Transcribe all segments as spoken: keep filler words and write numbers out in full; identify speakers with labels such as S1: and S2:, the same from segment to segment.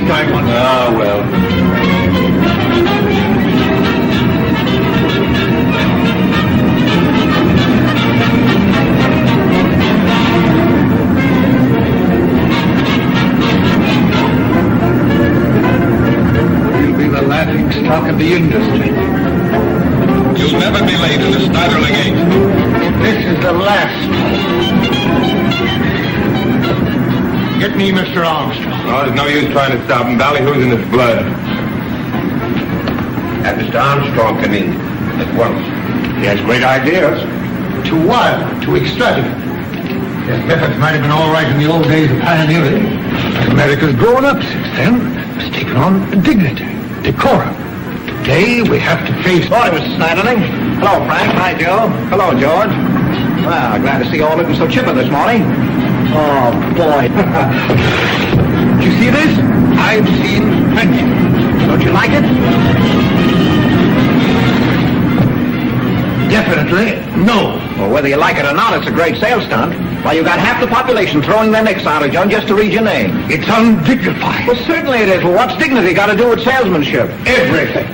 S1: time once.
S2: Ah, well.
S1: We'll be the laughing stock of the industry.
S3: You'll never be late in the Snyderling eight.
S1: This is the last. Get me Mister Armstrong.
S2: Oh, there's no use trying to stop him. Ballyhoo's in his blood.
S4: Have Mister Armstrong come in at once.
S1: He has great ideas. Too wild, too extravagant. His methods might have been all right in the old days of pioneering. But America's grown up since then. It's taken on dignity, decorum. Today, we have to face...
S5: Morning, Mister Snyderling. Hello, Frank. Hi, Joe. Hello, George. Well, glad to see you all looking so chipper this morning. Oh, boy.
S1: Did you see this? I've seen plenty.
S5: Don't you like it?
S1: Definitely no.
S5: Well, whether you like it or not, it's a great sales stunt. Why, you got half the population throwing their necks out at you just to read your name.
S1: It's undignified.
S5: Well, certainly it is. Well, what's dignity got to do with salesmanship?
S1: Everything.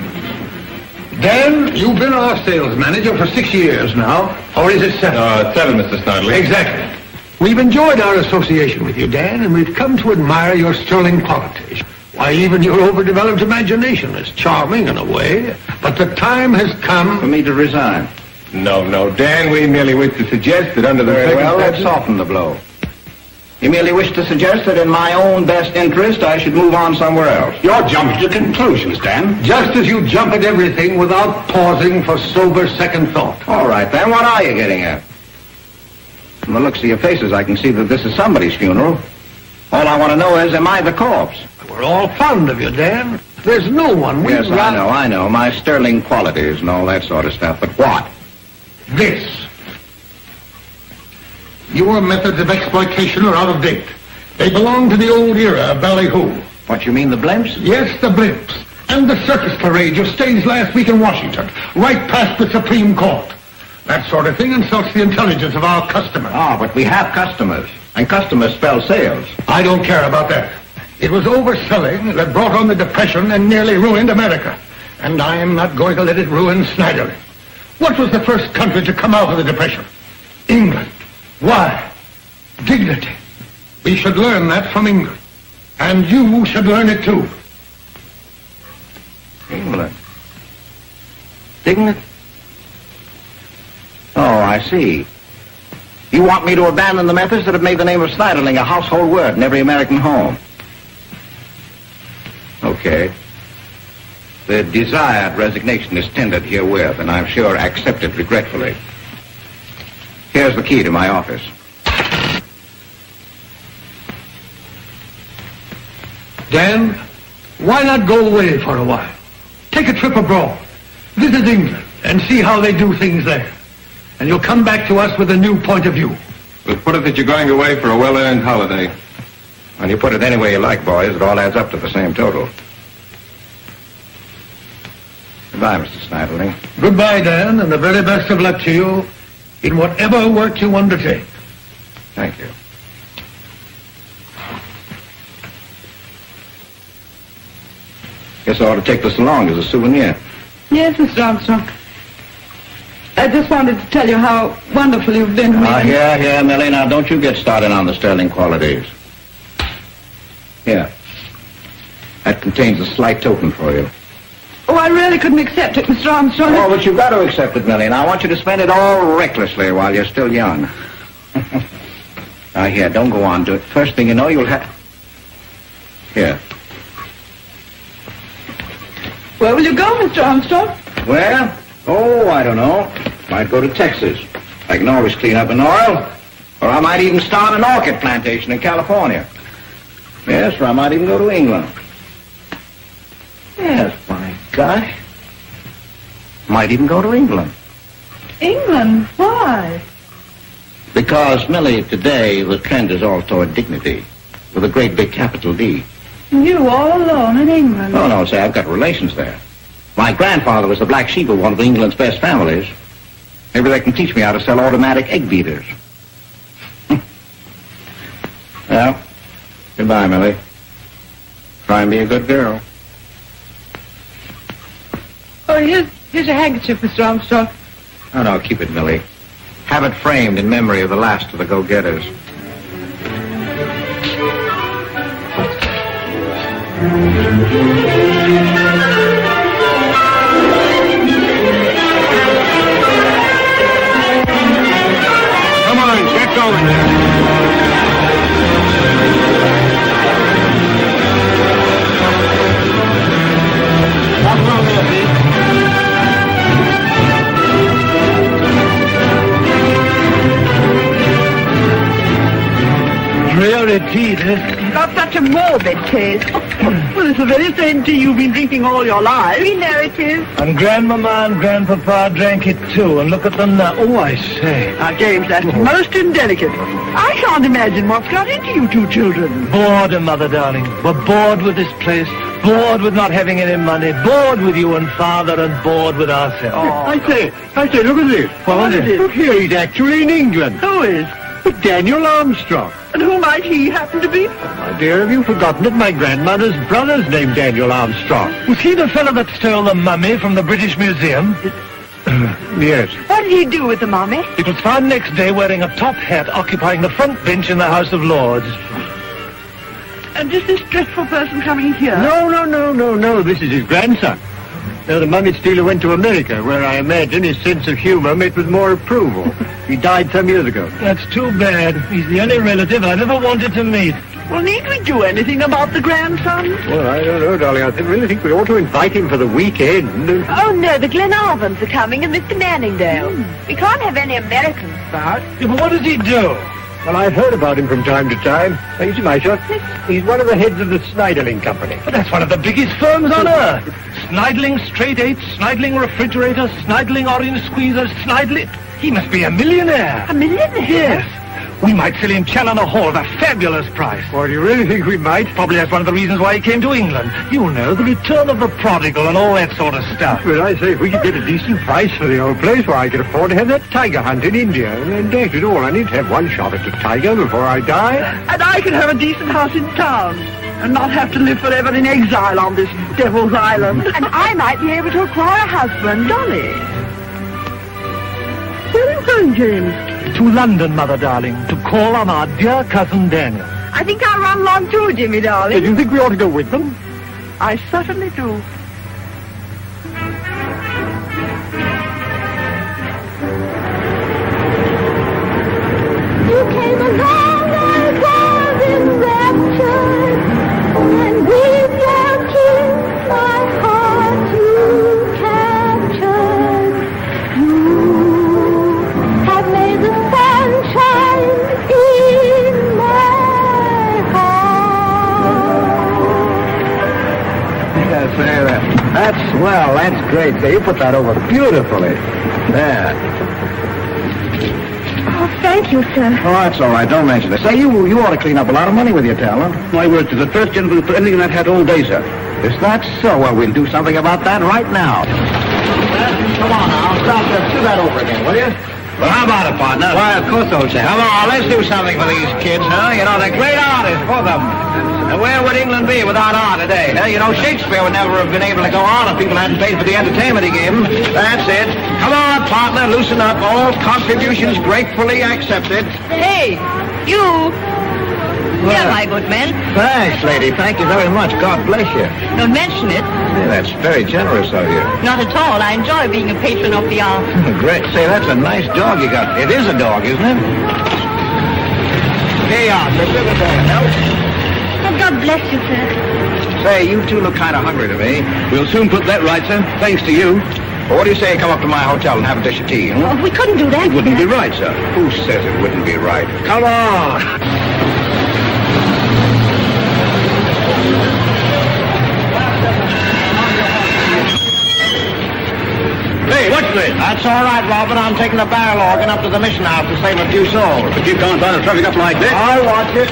S1: Dan, you've been our sales manager for six years now. Or is it seven?
S2: Uh, seven, Mister Snyderling.
S1: Exactly. We've enjoyed our association with you, Dan, and we've come to admire your sterling qualities. Why, even your overdeveloped imagination is charming in a way. But the time has come...
S5: For me to resign.
S2: No, no, Dan, we merely wish to suggest that under the
S5: Very well, let's
S2: circumstances...
S5: soften the blow. You merely wish to suggest that in my own best interest, I should move on somewhere else.
S1: You're jumping to conclusions, Dan. Just as you jump at everything without pausing for sober second thought.
S5: All right, then, what are you getting at? From the looks of your faces, I can see that this is somebody's funeral. All I want to know is, am I the corpse?
S1: We're all fond of you, Dan. There's no one we...
S5: Yes, I know, I know. My sterling qualities and all that sort of stuff. But what?
S1: This. Your methods of exploitation are out of date. They belong to the old era of Ballyhoo.
S5: What, you mean the blimps?
S1: Yes, the blimps. And the circus parade you staged last week in Washington, right past the Supreme Court. That sort of thing insults the intelligence of our customers.
S5: Ah, but we have customers. And customers spell sales.
S1: I don't care about that. It was overselling that brought on the Depression and nearly ruined America. And I'm not going to let it ruin Snyderling. What was the first country to come out of the Depression? England. Why? Dignity. We should learn that from England. And you should learn it too.
S5: England. Dignity? Oh, I see. You want me to abandon the methods that have made the name of Snyderling a household word in every American home. Okay. The desired resignation is tendered herewith, and I'm sure accepted regretfully. Here's the key to my office.
S1: Dan, why not go away for a while? Take a trip abroad. Visit England and see how they do things there. And you'll come back to us with a new point of view.
S2: We'll put it that you're going away for a well-earned holiday.
S5: And you put it any way you like, boys, it all adds up to the same total. Goodbye, Mister Snyderling.
S1: Goodbye, Dan, and the very best of luck to you in whatever work you undertake.
S5: Thank you. Guess I ought to take this along as a souvenir.
S6: Yes, Mister Armstrong. I just wanted to tell you how wonderful you've been to me.
S5: Ah, here, here, Millie. Now, don't you get started on the sterling qualities. Here. That contains a slight token for you.
S6: Oh, I really couldn't accept it, Mister Armstrong.
S5: Oh, but you've got to accept it, Millie. Now, I want you to spend it all recklessly while you're still young. Now, here, don't go on. Do it. First thing you know, you'll have... Here.
S6: Where will you go, Mister Armstrong?
S5: Where? Oh, I don't know. Might go to Texas. I can always clean up an oil. Or I might even start an orchid plantation in California. Yes, or I might even go to England. Yes, my gosh. Might even go to England.
S6: England? Why?
S5: Because, Millie, today the trend is all toward dignity, with a great big capital D.
S6: You all alone in England?
S5: Oh, no, say, I've got relations there. My grandfather was the black sheep of one of England's best families. Maybe they can teach me how to sell automatic egg beaters. Well, goodbye, Millie. Try and be a good girl.
S6: Oh, here's, here's a handkerchief, Mister Armstrong.
S5: Oh, no, keep it, Millie. Have it framed in memory of the last of the go-getters.
S2: Come on, get going.
S7: Really teeth, eh?
S6: Got such a morbid taste.
S7: Well, it's the very same tea you've been drinking all your life.
S6: We know it is.
S7: And Grandmama and Grandpapa drank it too, and look at them now. Oh, I say.
S6: Now, James, that's most indelicate. I can't imagine what's got into you two children.
S7: Boredom, Mother darling. We're bored with this place, bored with not having any money, bored with you and Father, and bored with ourselves.
S6: Oh.
S2: I say, I say, look at this.
S7: What is it?
S2: Look here, he's actually in England.
S6: Who is?
S2: But Daniel Armstrong.
S6: And who might he happen to be?
S2: My dear, have you forgotten that my grandmother's brother's named Daniel Armstrong?
S7: Was he the fellow that stole the mummy from the British Museum?
S2: Yes.
S6: What did he do with the mummy?
S7: It was found next day wearing a top hat occupying the front bench in the House of Lords.
S6: And is this dreadful person coming here?
S2: No, no, no, no, no. This is his grandson. Now, the mummy stealer went to America, where I imagine his sense of humor met with more approval. He died some years ago.
S7: That's too bad. He's the only relative I've ever wanted to meet.
S6: Well, need we do anything about the grandson?
S2: Well, I don't know, darling. I really think we ought to invite him for the weekend.
S8: Oh, no, the Glenarvans are coming and Mister Manningdale. We can't have any Americans about.
S7: Yeah, but what does he do?
S2: Well, I've heard about him from time to time. Now, you see, my shot? He's one of the heads of the Snyderling Company.
S7: But that's one of the biggest firms on earth. Snidling Straight Eight, Snidling Refrigerator, Snidling Orange Squeezer, Snidling... He must be a millionaire.
S6: A millionaire?
S7: Yes. We might sell him Challoner Hall at a fabulous price.
S2: Well, do you really think we might?
S7: Probably that's one of the reasons why he came to England. You know, the return of the prodigal and all that sort of stuff.
S2: Well, I say, if we could get a decent price for the old place, why, I could afford to have that tiger hunt in India. And that's it all. I need to have one shot at the tiger before I die.
S6: And I can have a decent house in town and not have to live forever in exile on this devil's island.
S8: And I might be able to acquire a husband.
S6: Dolly. Where are you going, James?
S7: To London, Mother darling, to call on our dear cousin Daniel.
S8: I think I'll run along too, Jimmy darling.
S2: Do you think we ought to go with them?
S6: I certainly do.
S9: You came along, I was enraptured, and with your kiss, my heart you captured. You have made the sunshine in my heart.
S5: Yes, there, that. That's swell. That's great. Say, you put that over beautifully. There.
S8: Oh, thank you, sir.
S5: Oh, that's all right. Don't mention it. Say, you you ought to clean up a lot of money with your talent.
S2: My word, to the first gentleman for anything I've had all day, sir.
S5: Is that so? Well, we'll do something about that right now. Come on now. Stop this. Do that over again, will you?
S4: Well, how about it, partner?
S5: Why, of course, old chap.
S4: Come on, let's do something for these kids, huh? You know, they're great artists, both of them. And where would England be without art today? Huh? You know, Shakespeare would never have been able to go on if people hadn't paid for the entertainment he gave them. That's it. Come on, partner, loosen up. All contributions gratefully accepted.
S8: Hey, you. Here, my good man.
S5: Thanks, lady. Thank you very much. God bless you.
S8: Don't mention it.
S5: Say, that's very generous of you.
S8: Not at all. I enjoy being a patron of the arts.
S5: Great. Say, that's a nice dog you got. It is a dog, isn't it? Here you are. Sir. Give it there. Help.
S8: Oh, God bless you, sir.
S5: Say, you two look kind of hungry to me.
S4: We'll soon put that right, sir. Thanks to you.
S5: Well, what do you say you come up to my hotel and have a dish of tea? Huh?
S8: Oh, we couldn't do that.
S4: It wouldn't be right, sir.
S5: Who says it wouldn't be right? Come on.
S4: Hey, what's this?
S5: That's all right, Robin. I'm taking the barrel organ up to the mission house to save a few souls.
S4: But you can't run the traffic up like this.
S5: I'll watch it.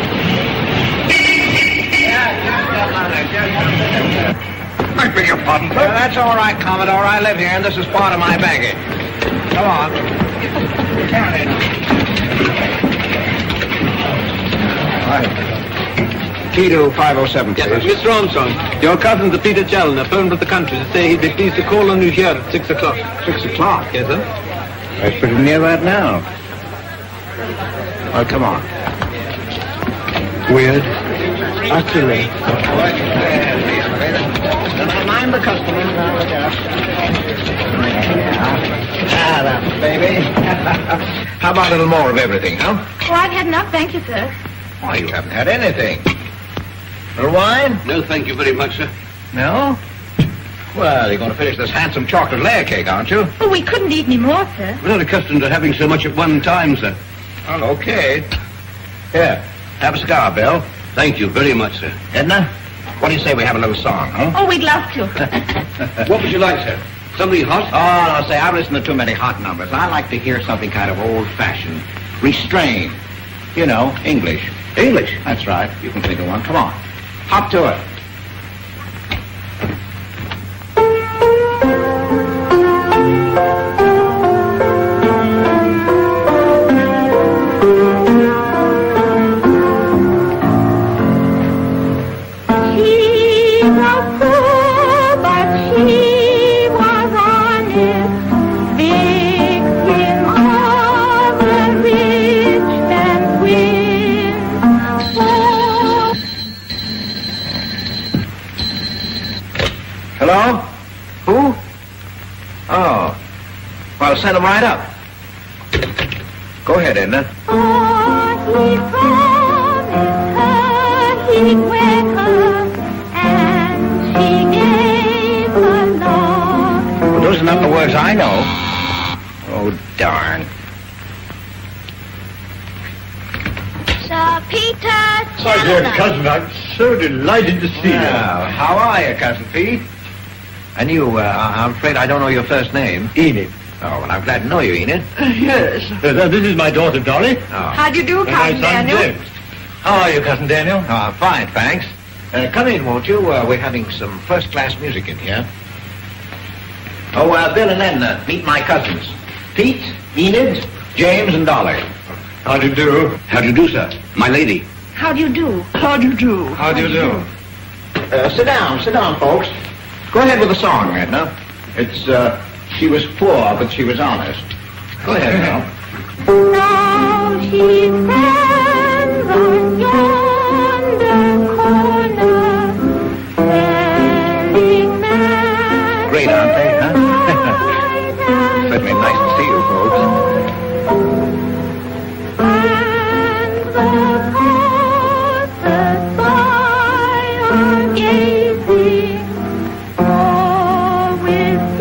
S4: I beg your pardon, sir.
S5: Yeah, that's all right, Commodore. I live here, and this is part of my baggage. Come on. All right. key to five oh seven, please.
S10: Yes, Mister Armstrong, your cousin, the Peter Challoner, phoned from the country to say he'd be pleased to call on you here at six o'clock.
S5: Six o'clock?
S10: Yes, sir.
S5: That's pretty near that now. Well, come on.
S10: Weird. Utterly.
S5: Mind the customers. Ah, that's baby. How about a little more of everything, huh?
S9: Oh, I've had enough, thank you, sir.
S5: Why, you haven't had anything. Little wine?
S10: No, thank you very much, sir.
S5: No? Well, you're going to finish this handsome chocolate layer cake, aren't you?
S9: Oh, we couldn't eat any more, sir.
S10: We're not accustomed to having so much at one time, sir.
S5: Well, okay. Here, have a cigar, Bill.
S10: Thank you very much, sir.
S5: Edna, what do you say we have a little song, huh?
S9: Oh, we'd love to.
S10: What would you like, sir? Something hot?
S5: Oh, no, say, I've listened to too many hot numbers. I like to hear something kind of old-fashioned, restrained. You know, English.
S10: English?
S5: That's right. You can think of one. Come on. Hop to it. Hello? Who? Oh. Well, send them right up. Go ahead, Edna.
S9: Oh, he promised her he'd wed her, and she gave her love.
S5: Well, those are not the words I know. Oh, darn.
S9: Sir Peter
S2: My dear
S9: Challoner.
S2: cousin, I'm so delighted to see
S5: Well, how are you, Cousin Pete? And you, uh, I'm afraid I don't know your first name.
S2: you. Enid.
S5: Oh, well, I'm glad to know you, Enid.
S6: Yes.
S2: Uh, this is my daughter, Dolly.
S5: Oh.
S6: How do you do,
S2: And my
S6: Cousin
S2: son,
S6: Daniel?
S2: James.
S5: How are you, Cousin Daniel? Oh, fine, thanks. Uh, come in, won't you? Uh, we're having some first-class music in here. Oh, uh, Bill and Edna, meet my cousins. Pete, Enid, James, and Dolly.
S2: How do you do?
S10: How do you do, sir? My lady.
S6: How do you do? How do you do?
S5: How do you do? Uh, sit down, sit down, folks. Go ahead with the song, Edna. It's, uh, she was poor, but she was honest. Go ahead, now.
S9: Now she stands on yonder corner, selling man.
S5: Great, aren't they, huh? Certainly nice to see you, folks.
S9: And the passers-by are gazing, more with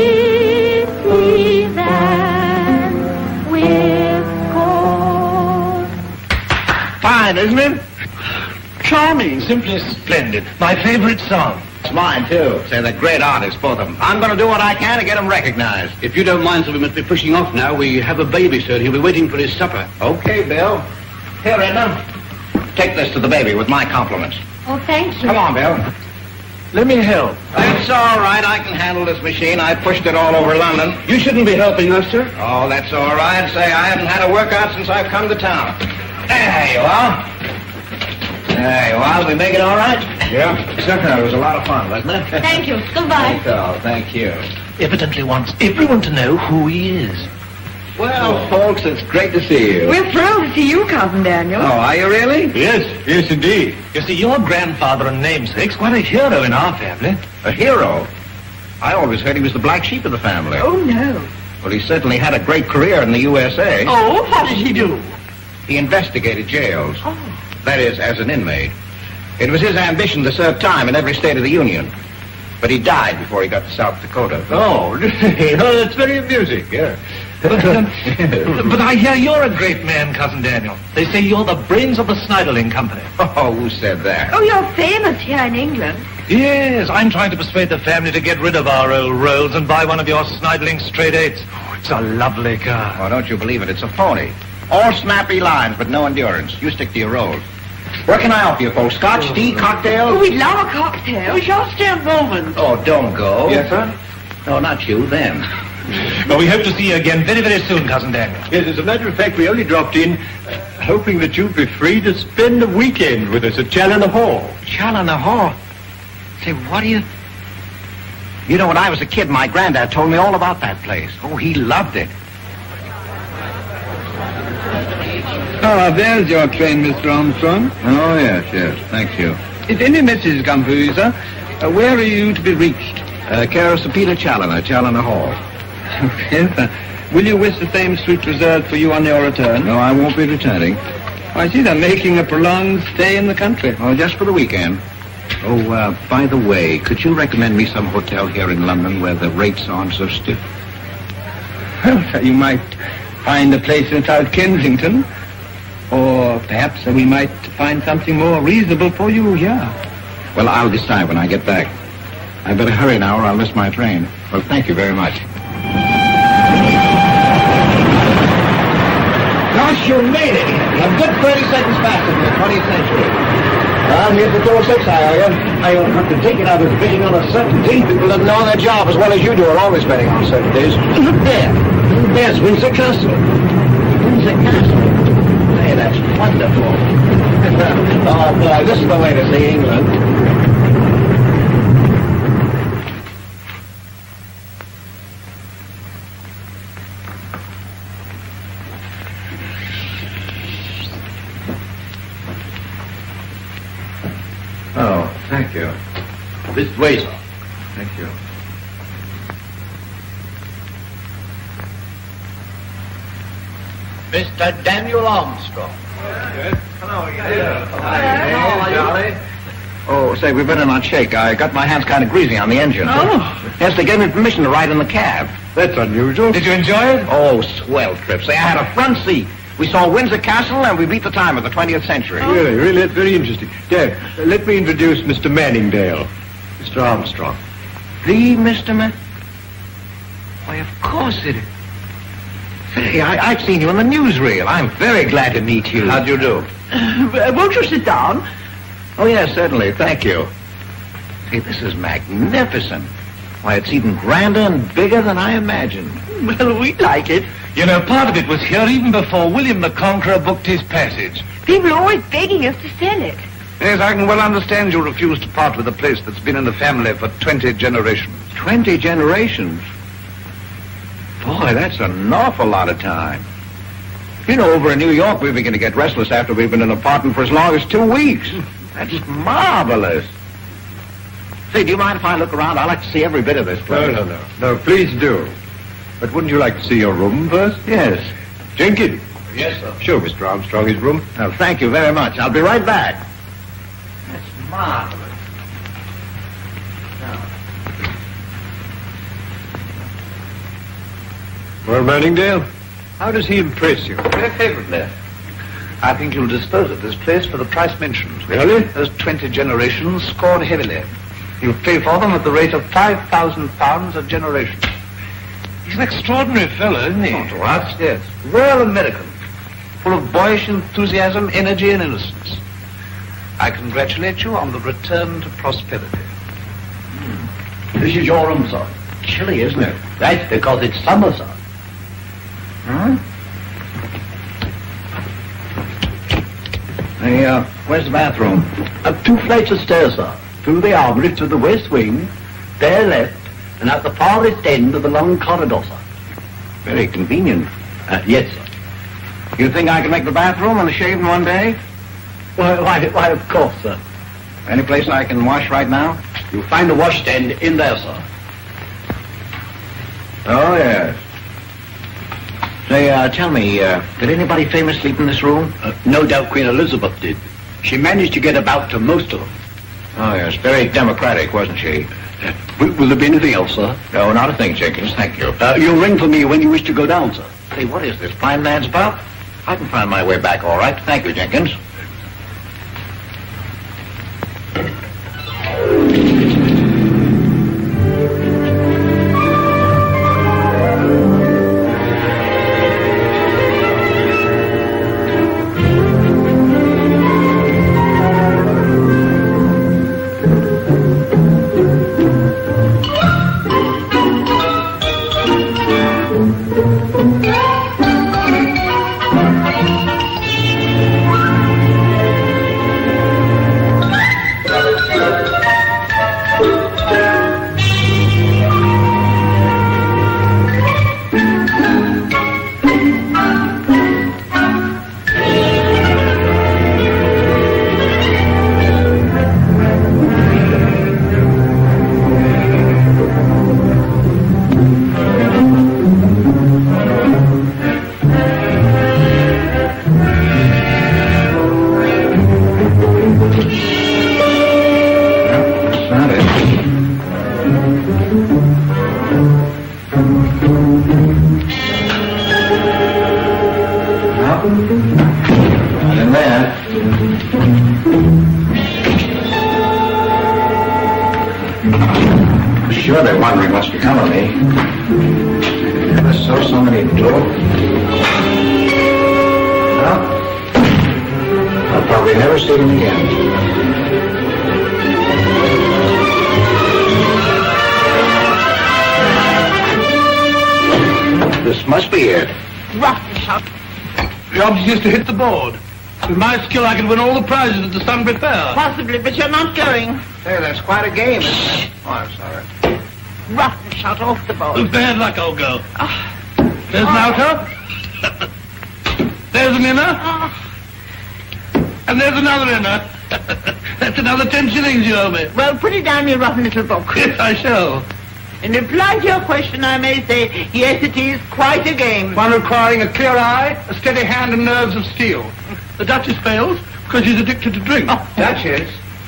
S9: pity than with scorn.
S5: Fine, isn't it?
S7: Charming, simply splendid. My favorite song.
S5: It's mine, too. Say, they're great artists, both of them. I'm going to do what I can to get them recognized.
S10: If you don't mind, sir, we must be pushing off now. We have a baby, sir. He'll be waiting for his supper.
S5: Okay, Bill. Here, Edna. Take this to the baby with my compliments.
S9: Oh, thank you.
S5: Come on, Bill.
S7: Let me help.
S5: That's all right. I can handle this machine. I pushed it all over London.
S10: You shouldn't be helping us, sir.
S5: Oh, that's all right. Say, I haven't had a workout since I've come to town. There you are. There you are. Did we make it all right? Yeah. Certainly. It was a lot of fun, wasn't it?
S9: Thank you. Goodbye.
S5: Oh, thank you.
S7: Evidently wants everyone to know who he is.
S5: Well, folks, it's great to see you.
S6: We're thrilled to see you, Cousin Daniel.
S5: Oh, are you really?
S2: Yes, yes, indeed.
S7: You see, your grandfather and namesake's quite a hero in our family.
S5: A hero? I always heard he was the black sheep of the family.
S6: Oh, no.
S5: Well, he certainly had a great career in the U S A.
S6: Oh, what did he do?
S5: He investigated jails.
S6: Oh.
S5: That is, as an inmate. It was his ambition to serve time in every state of the Union. But he died before he got to South Dakota.
S2: Oh, oh, that's very amusing, yeah.
S7: But, um, but I hear you're a great man, Cousin Daniel. They say you're the brains of the Sniderling Company.
S5: Oh, who said that?
S6: Oh, you're famous here in England.
S7: Yes, I'm trying to persuade the family to get rid of our old Rolls and buy one of your Sniderling straight eights. Oh, it's a lovely car.
S5: Oh, don't you believe it? It's a phony. All snappy lines, but no endurance. You stick to your Rolls. Where can I help you, folks? Scotch, tea,
S6: Oh,
S5: cocktails?
S6: we'd love a cocktail. We shall stay a moment.
S5: Oh, don't go.
S2: Yes, sir?
S5: No, not you, them.
S7: Well, we hope to see you again very, very soon, Cousin Daniel.
S2: Yes, as a matter of fact, we only dropped in. Uh, hoping that you'd be free to spend the weekend with us at Challoner Hall.
S4: Challoner Hall? Say, what do you... You know, when I was a kid, my granddad told me all about that place. Oh, he loved it.
S10: Ah, there's your train, Mister Armstrong.
S5: Oh, yes, yes. Thank you.
S10: If any message has come for you, sir, uh, where are you to be reached?
S5: Uh, care of Sir Peter Challoner, Challoner Hall.
S10: Yes, sir. Will you wish the same suite reserved for you on your return?
S5: No, I won't be returning.
S10: I see they're making a prolonged stay in the country.
S5: Oh, just for the weekend. Oh, uh, by the way, could you recommend me some hotel here in London where the rates aren't so stiff?
S10: Well, sir, you might find a place in South Kensington. Or perhaps uh, we might find something more reasonable for you here.
S5: Well, I'll decide when I get back. I better hurry now or I'll miss my train. Well, thank you very much.
S4: Gosh, you made it. A good thirty seconds faster than the twentieth century. I'm here for door six, I owe you. I don't have to take it. I was betting on a certainty. People that know their job as well as you do are always betting on certainties. Look there. There's Windsor Castle. Windsor Castle? Hey, that's wonderful. Oh, boy, this is the way to see England.
S5: Oh, thank you.
S2: This way, sir.
S5: Thank you.
S4: Mister Daniel Armstrong.
S2: Yes. Hello,
S4: yeah. Hi, Charlie. Oh, say, we better not shake. I got my hands kind of greasy on the engine.
S6: Oh.
S4: Yes, they gave me permission to ride in the cab.
S2: That's unusual.
S4: Did you enjoy it? Oh, swell trip. Say, I had a front seat. We saw Windsor Castle, and we beat the time of the twentieth century.
S2: Oh. Really, really, that's very interesting. Dad, uh, let me introduce Mister Manningdale, Mister Armstrong.
S4: The Mister Man? Why, of course it is. Say, I, I've seen you in the newsreel. I'm very glad to meet you. How'd you do?
S6: Uh, won't you sit down?
S4: Oh, yes, certainly. Thank you. See, this is magnificent. Why, it's even grander and bigger than I imagined.
S6: Well, we like it.
S7: You know, part of it was here even before William the Conqueror booked his passage.
S8: People are always begging us to sell it.
S5: Yes, I can well understand you refuse to part with a place that's been in the family for twenty generations.
S4: Twenty generations? Boy, that's an awful lot of time. You know, over in New York, we begin to get restless after we've been in an apartment for as long as two weeks. That's marvelous. Say, do you mind if I look around? I'd like to see every bit of this place.
S2: No, no, no. No, please do. But wouldn't you like to see your room first?
S4: Yes.
S2: Jenkins.
S4: Yes, sir.
S2: Show Mister Armstrong his room.
S4: Well, thank you very much. I'll be right back. That's marvelous.
S2: Well, Manningdale, how does he impress you?
S5: Very favorably. I think you'll dispose of this place for the price mentioned.
S2: Really?
S5: Those twenty generations scored heavily. You'll pay for them at the rate of five thousand pounds a generation.
S7: He's an extraordinary fellow, isn't he?
S5: Not to us, yes. Real American. Full of boyish enthusiasm, energy, and innocence. I congratulate you on the return to prosperity.
S4: Hmm. This is your room, sir. Chilly, isn't it? That's because it's summer, sir. Huh? Hey, uh, where's the bathroom?
S11: Uh, two flights of stairs, sir. Through the armory to the west wing, there left, and at the farthest end of the long corridor, sir.
S4: Very convenient.
S11: Uh, yes, sir.
S4: You think I can make the bathroom and the shave in one day?
S11: Why, why, why, of course, sir.
S4: Any place I can wash right now?
S11: You'll find a washstand in there, sir.
S4: Oh, yes. Say, uh, tell me, uh, did anybody famous sleep in this room?
S11: Uh, no doubt Queen Elizabeth did. She managed to get about to most of them.
S4: Oh, yes, very democratic, wasn't she?
S11: Uh, will, will there be anything else, sir?
S4: No, not a thing, Jenkins, thank you.
S11: Uh, you'll ring for me when you wish to go down, sir.
S4: Say, what is this blind man's about? I can find my way back all right. Thank you, Jenkins.
S5: That's not it. No. Not in there. Sure, they're wondering what's become of me. Never saw so many doors. Well, I'll probably never see them again. This must be it.
S7: Rough shot. The object is to hit the board. With my skill, I can win all the prizes at the Sunbury Fair.
S6: Possibly, but you're not going.
S5: Hey, that's quite a game. Oh, I'm sorry.
S6: Rough shot off the board.
S7: Who's bad luck, old girl? There's an outer. There's an inner. And there's another inner. That's another ten shillings you owe me.
S6: Well, put it down in your rotten little book.
S7: Yes, I shall.
S6: In reply to your question, I may say, yes, it is quite a game.
S7: One requiring a clear eye, a steady hand, and nerves of steel. The Duchess fails because she's addicted to drink.
S5: Oh, Duchess?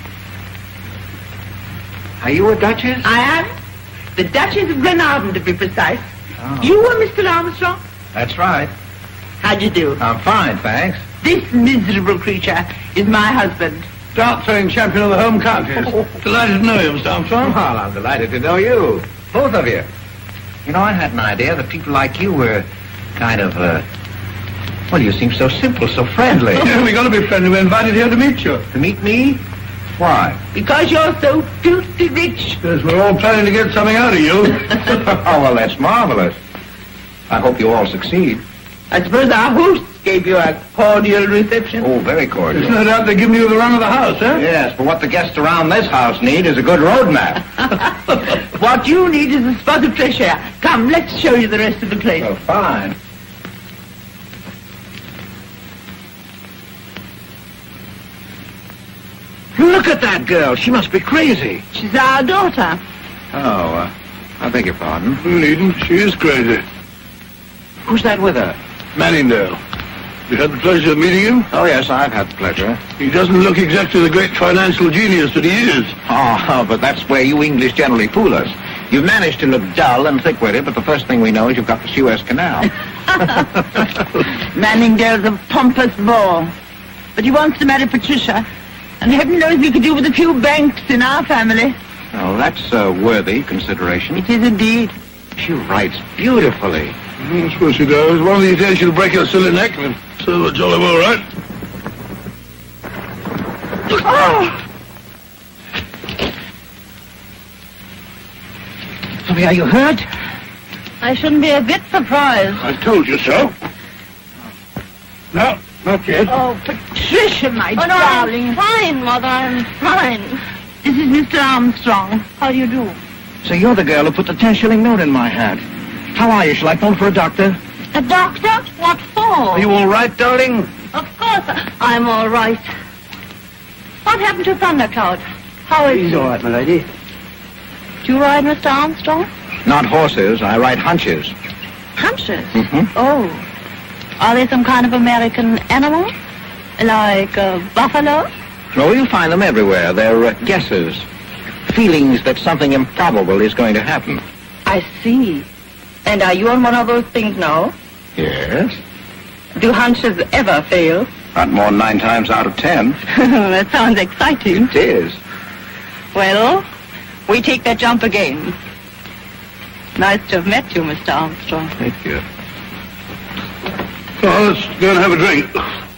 S5: Are you a Duchess?
S6: I am. The Duchess of Glenarvan, to be precise.
S5: Oh.
S6: You were Mister Armstrong?
S5: That's right.
S6: How'd you do?
S5: I'm fine, thanks.
S6: This miserable creature is my husband.
S7: Dart throwing champion of the home counties.
S5: Oh.
S7: Delighted to know you, Mister Armstrong.
S5: Well, I'm delighted to know you. Both of you. You know, I had an idea that people like you were kind of, uh... Well, you seem so simple, so friendly.
S7: Yeah, we're going to be friendly. We're invited here to meet you.
S5: To meet me? Why?
S6: Because you're so filthy rich.
S7: Yes, we're all planning to get something out of you.
S5: Oh, well, that's marvelous. I hope you all succeed.
S6: I suppose our host gave you a cordial reception.
S5: Oh, very cordial.
S7: There's no doubt they're giving you the run of the house, eh?
S5: Yes, but what the guests around this house need is a good road map.
S6: What you need is a spot of fresh air. Come, let's show you the rest of the place.
S5: Oh, fine.
S4: Look at that girl. She must be crazy.
S6: She's our daughter.
S5: Oh, uh, I beg your pardon.
S7: You needn't. She is crazy.
S5: Who's that with her?
S7: Manningdale. You had the pleasure of meeting him?
S5: Oh, yes, I've had the pleasure.
S7: He doesn't look exactly the great financial genius that he is.
S5: Oh, but that's where you English generally fool us. You've managed to look dull and thick-witted, but the first thing we know is you've got the Suez Canal.
S6: Manningdale's a pompous bore. But he wants to marry Patricia. And heaven knows we could do with a few banks in our family.
S5: Oh, that's a worthy consideration.
S6: It is indeed.
S5: She writes beautifully.
S7: I suppose she does. One of these days she'll break her silly neck, and so jolly well, right?
S6: Oh!
S4: Sophie, are you hurt?
S9: I shouldn't be a bit surprised.
S7: I told you so. No, not yet.
S6: Oh, Patricia, my
S9: Oh, no,
S6: darling.
S9: I'm fine, Mother. I'm fine.
S6: This is Mister Armstrong.
S9: How do you do?
S4: So you're the girl who put the ten-shilling note in my hat. How are you? Shall I phone for a doctor?
S9: A doctor? What for?
S4: Are you all right, darling?
S9: Of course, I'm all right. What happened to Thundercloud? How is
S4: He's
S9: he?
S4: all right, my lady.
S9: Do you ride, Mister Armstrong?
S5: Not horses. I write hunches.
S9: Hunches?
S5: Mm-hmm.
S9: Oh. Are they some kind of American animal? Like uh, buffalo?
S5: No, you'll find them everywhere. They're uh, guesses. Feelings that something improbable is going to happen.
S9: I see. And are you on one of those things now?
S5: Yes.
S9: Do hunches ever fail?
S5: Not more than nine times out of ten.
S9: That sounds exciting.
S5: It is.
S9: Well, we take that jump again. Nice to have met you, Mister Armstrong.
S5: Thank you.
S7: Well, let's go and have a drink.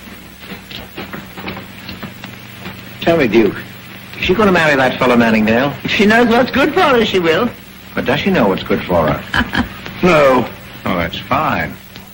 S5: Tell me, Duke, is she going to marry that fellow Manningdale?
S6: If she knows what's good for her, she will.
S5: But does she know what's good for her?
S7: No.
S5: Oh, that's fine.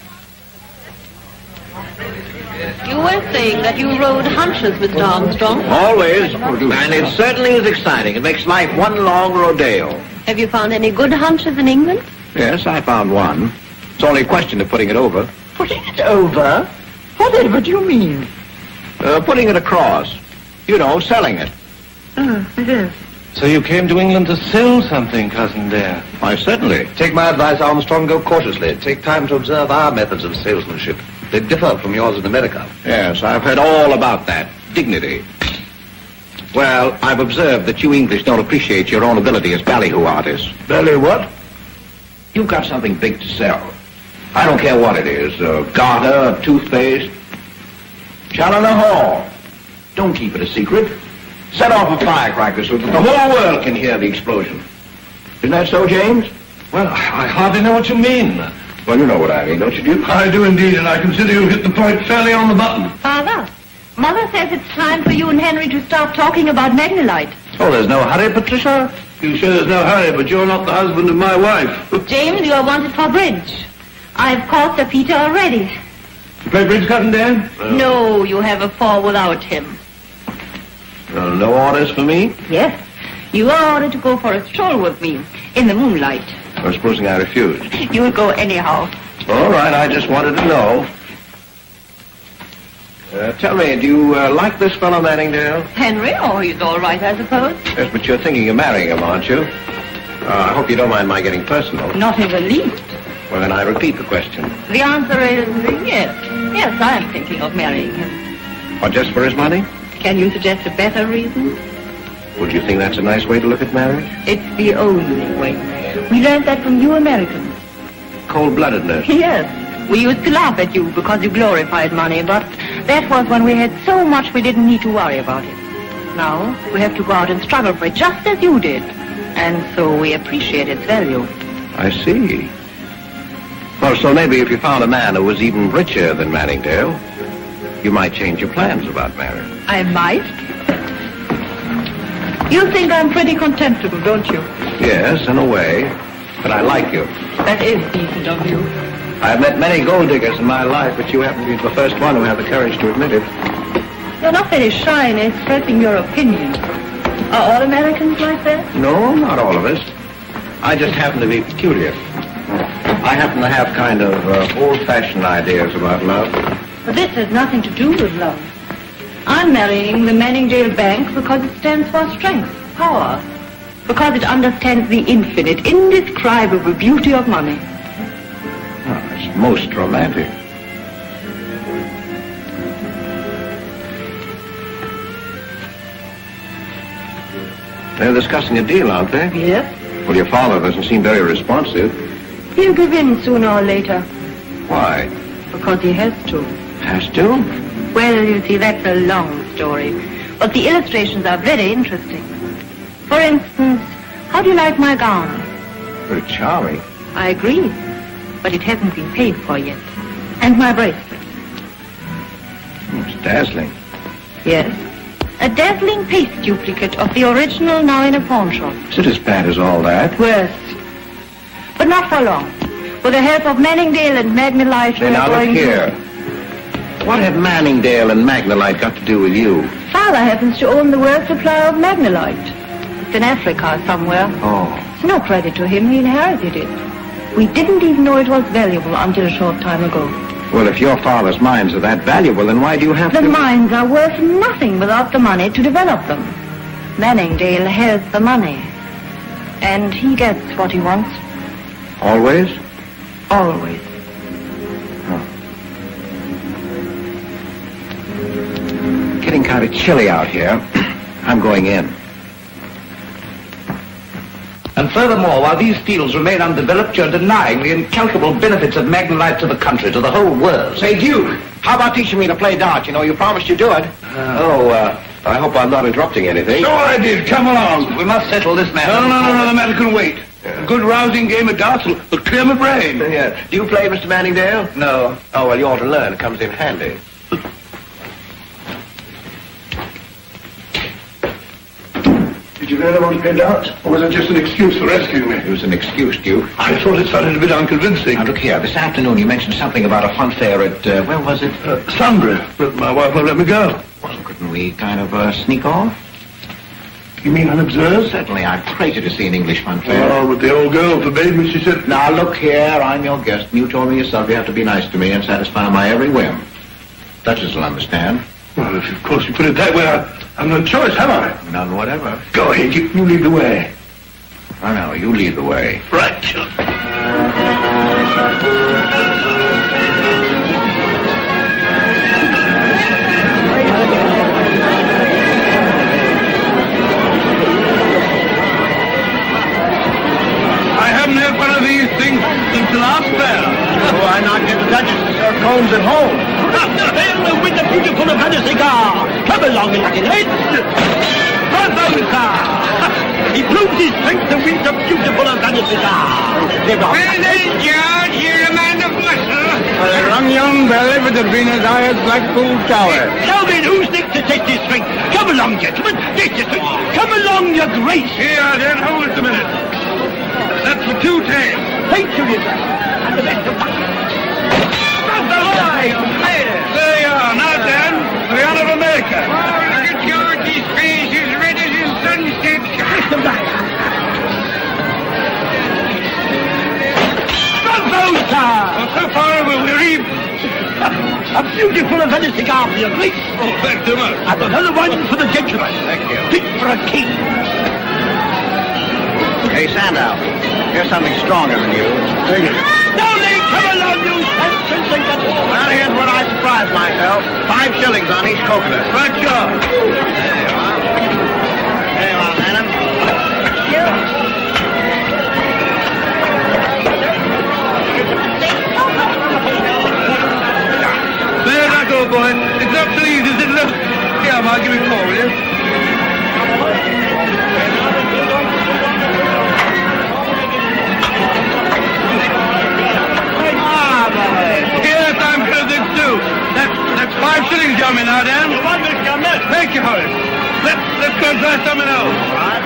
S9: You were saying that you rode hunches, Mister Armstrong.
S4: Always. And it certainly is exciting. It makes life one long rodeo.
S9: Have you found any good hunches in England?
S5: Yes, I found one. It's only a question of putting it over.
S6: Putting it over? Whatever do you mean?
S5: Uh, putting it across. You know, selling it.
S6: Oh, it is.
S7: So you came to England to sell something, Cousin Dare?
S5: Why, certainly.
S12: Take my advice, Armstrong, go cautiously. Take time to observe our methods of salesmanship. They differ from yours in America.
S5: Yes, I've heard all about that. Dignity. Well, I've observed that you English don't appreciate your own ability as ballyhoo artists.
S2: Belly what?
S5: You've got something big to sell. I don't care what it is. Uh, garter, toothpaste. Challoner Hall. Don't keep it a secret. Set off a firecracker so that the whole world can hear the explosion. Isn't that so, James?
S7: Well, I hardly know what you mean.
S5: Well, you know what I mean, don't you, Duke?
S1: I do indeed, and I consider you hit the point fairly on the button.
S8: Father, Mother says it's time for you and Henry to start talking about Magnolite.
S5: Oh, there's no hurry, Patricia.
S1: You say there's no hurry, but you're not the husband of my wife.
S8: James, you are wanted for bridge. I've called Sir Peter already.
S1: You play bridge, Cousin Dan?
S9: No, you have a fall without him.
S5: Uh, no orders for me?
S9: Yes. You are ordered to go for a stroll with me in the moonlight.
S5: Well, supposing I refused?
S9: You'll go anyhow.
S5: All right, I just wanted to know. Uh, tell me, do you uh, like this fellow Manningdale?
S9: Henry? Oh, he's all right, I suppose.
S5: Yes, but you're thinking of marrying him, aren't you? Uh, I hope you don't mind my getting personal.
S9: Not in the least.
S5: Well, then I repeat the question.
S9: The answer is yes. Yes, I am thinking of marrying him.
S5: Or just for his money?
S9: Can you suggest a better reason?
S5: Would you think that's a nice way to look at marriage?
S9: It's the only way. We learned that from you Americans.
S5: Cold-bloodedness.
S9: Yes. We used to laugh at you because you glorified money, but that was when we had so much we didn't need to worry about it. Now, we have to go out and struggle for it just as you did. And so we appreciate its value.
S5: I see. Well, so maybe if you found a man who was even richer than Manningdale, you might change your plans about marriage.
S9: I might. You think I'm pretty contemptible, don't you?
S5: Yes, in a way. But I like you.
S9: That is decent of you.
S5: I've met many gold diggers in my life, but you happen to be the first one who had the courage to admit it.
S9: You're not very shy in expressing your opinion. Are all Americans like that?
S5: No, not all of us. I just happen to be peculiar. I happen to have kind of uh, old-fashioned ideas about love.
S9: But this has nothing to do with love. I'm marrying the Manningdale Bank because it stands for strength, power. Because it understands the infinite, indescribable beauty of money.
S5: Oh, it's most romantic. They're discussing a deal, aren't they?
S9: Yes.
S5: Well, your father doesn't seem very responsive.
S9: He'll give in sooner or later.
S5: Why?
S9: Because he has to.
S5: Has to?
S9: Well, you see, that's a long story. But the illustrations are very interesting. For instance, how do you like my gown?
S5: Very charming.
S9: I agree. But it hasn't been paid for yet. And my bracelet.
S5: It's dazzling.
S9: Yes. A dazzling paste duplicate of the original now in a pawn shop.
S5: Is it as bad as all that?
S9: Worse. But not for long. With the help of Manningdale and Magnolite,
S5: Then now look here. What have Manningdale and Magnolite got to do with you?
S9: Father happens to own the world supply of Magnolite. It's in Africa somewhere.
S5: Oh.
S9: It's no credit to him. He inherited it. We didn't even know it was valuable until a short time ago.
S5: Well, if your father's mines are that valuable, then why do you have
S9: the
S5: to...
S9: The mines are worth nothing without the money to develop them. Manningdale has the money. And he gets what he wants.
S5: Always?
S9: Always.
S5: Oh. Getting kind of chilly out here. I'm going in.
S4: And furthermore, while these fields remain undeveloped, you're denying the incalculable benefits of Magnolite to the country, to the whole world.
S5: Say, Duke, how about teaching me to play darts? You know, you promised you'd do it. Uh, oh, uh, I hope I'm not interrupting anything.
S1: So I did. Come along.
S4: We must settle this matter.
S1: No, no, no, no, the matter can wait. A good rousing game of darts will, will clear my brain.
S5: Yeah. Do you play, Mister Manningdale?
S4: No.
S5: Oh, well, you ought to learn. It comes in handy.
S1: Did you really want to play darts? Or was it just an excuse for rescuing me?
S5: It was an excuse, Duke.
S1: I thought it sounded a bit unconvincing.
S5: Now, look here. This afternoon you mentioned something about a fun fair at, uh, where was it?
S1: Uh, Sunbury. But my wife won't let me go.
S5: Well, couldn't we kind of uh, sneak off?
S1: You mean unobserved?
S5: Certainly. I'd crazy to see an English fun fair.
S1: Oh, but the old girl forbade me. She said...
S5: Now, look here. I'm your guest. And you told me yourself you have to be nice to me and satisfy my every whim. Duchess will understand.
S1: Well, if of course you put it that way, I, I've no choice, have I?
S5: None whatever.
S1: Go ahead, you, you lead the way.
S5: I know, you lead the way.
S1: Right, sure.
S4: homes at home.
S7: Hail the wind of beautiful of had a cigar. Come along, lucky lads. Barbosa. He proves his strength the wind of beautiful of had a cigar.
S13: Well then, George, you're a man of muscle.
S2: For a rum young belly would have been as high as Blackpool Tower.
S7: Now then, who's next to test his strength? Come along, gentlemen. Yes, yes, come along, your grace.
S3: Here, then, hold it a minute. That's for two tails.
S7: Thank you, your grace. And the best of luck.
S3: There you are. Now, Dan, for the honor of America.
S13: Oh, look at George's face, as red as his sunset.
S7: Best of luck. Barbosa!
S3: Well, so far, we're even.
S7: A beautiful and funny cigar for your grace.
S3: Oh, thanks so much.
S7: And another one for the gentleman.
S4: Thank you.
S7: Fit for a king.
S4: Hey, Sandow, here's something stronger than you.
S7: Thank you. Now then, come along, you sense and get all.
S4: Well, here's what I surprised myself. Five shillings on each coconut.
S3: Right, sure.
S4: There you are. There you are, madam.
S3: There I go, boy. It's not so easy, is it? Look. Here, I'll give it a call, will you? Yes, I'm good at too. That's that's five shillings, you me now, Dan. Thank you, Horace. Let's let's go and try something else.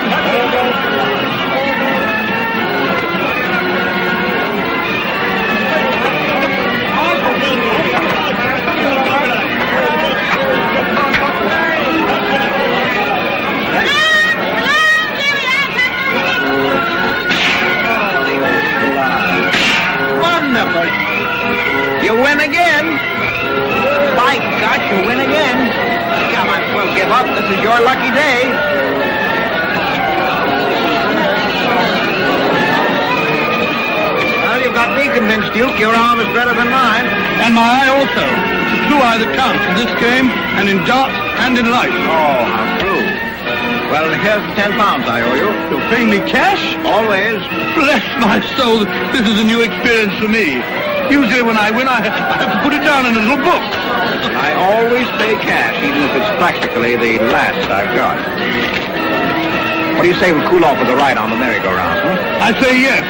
S4: Wonderful. You win again. By gosh, you win again. You might as well give up. This is your lucky day. Well, you've got me convinced, Duke. Your arm is better than mine.
S3: And my eye also. It's the true eye that counts in this game and in darts and in life.
S4: Oh, how true. Well, here's the ten pounds I owe you.
S3: You're paying me cash?
S4: Always.
S3: Bless my soul. This is a new experience for me. Usually when I win, I have, I have to put it down in a little book.
S4: I always pay cash, even if it's practically the last I've got. What do you say we cool off with a ride on the merry-go-round, huh?
S3: I say yes.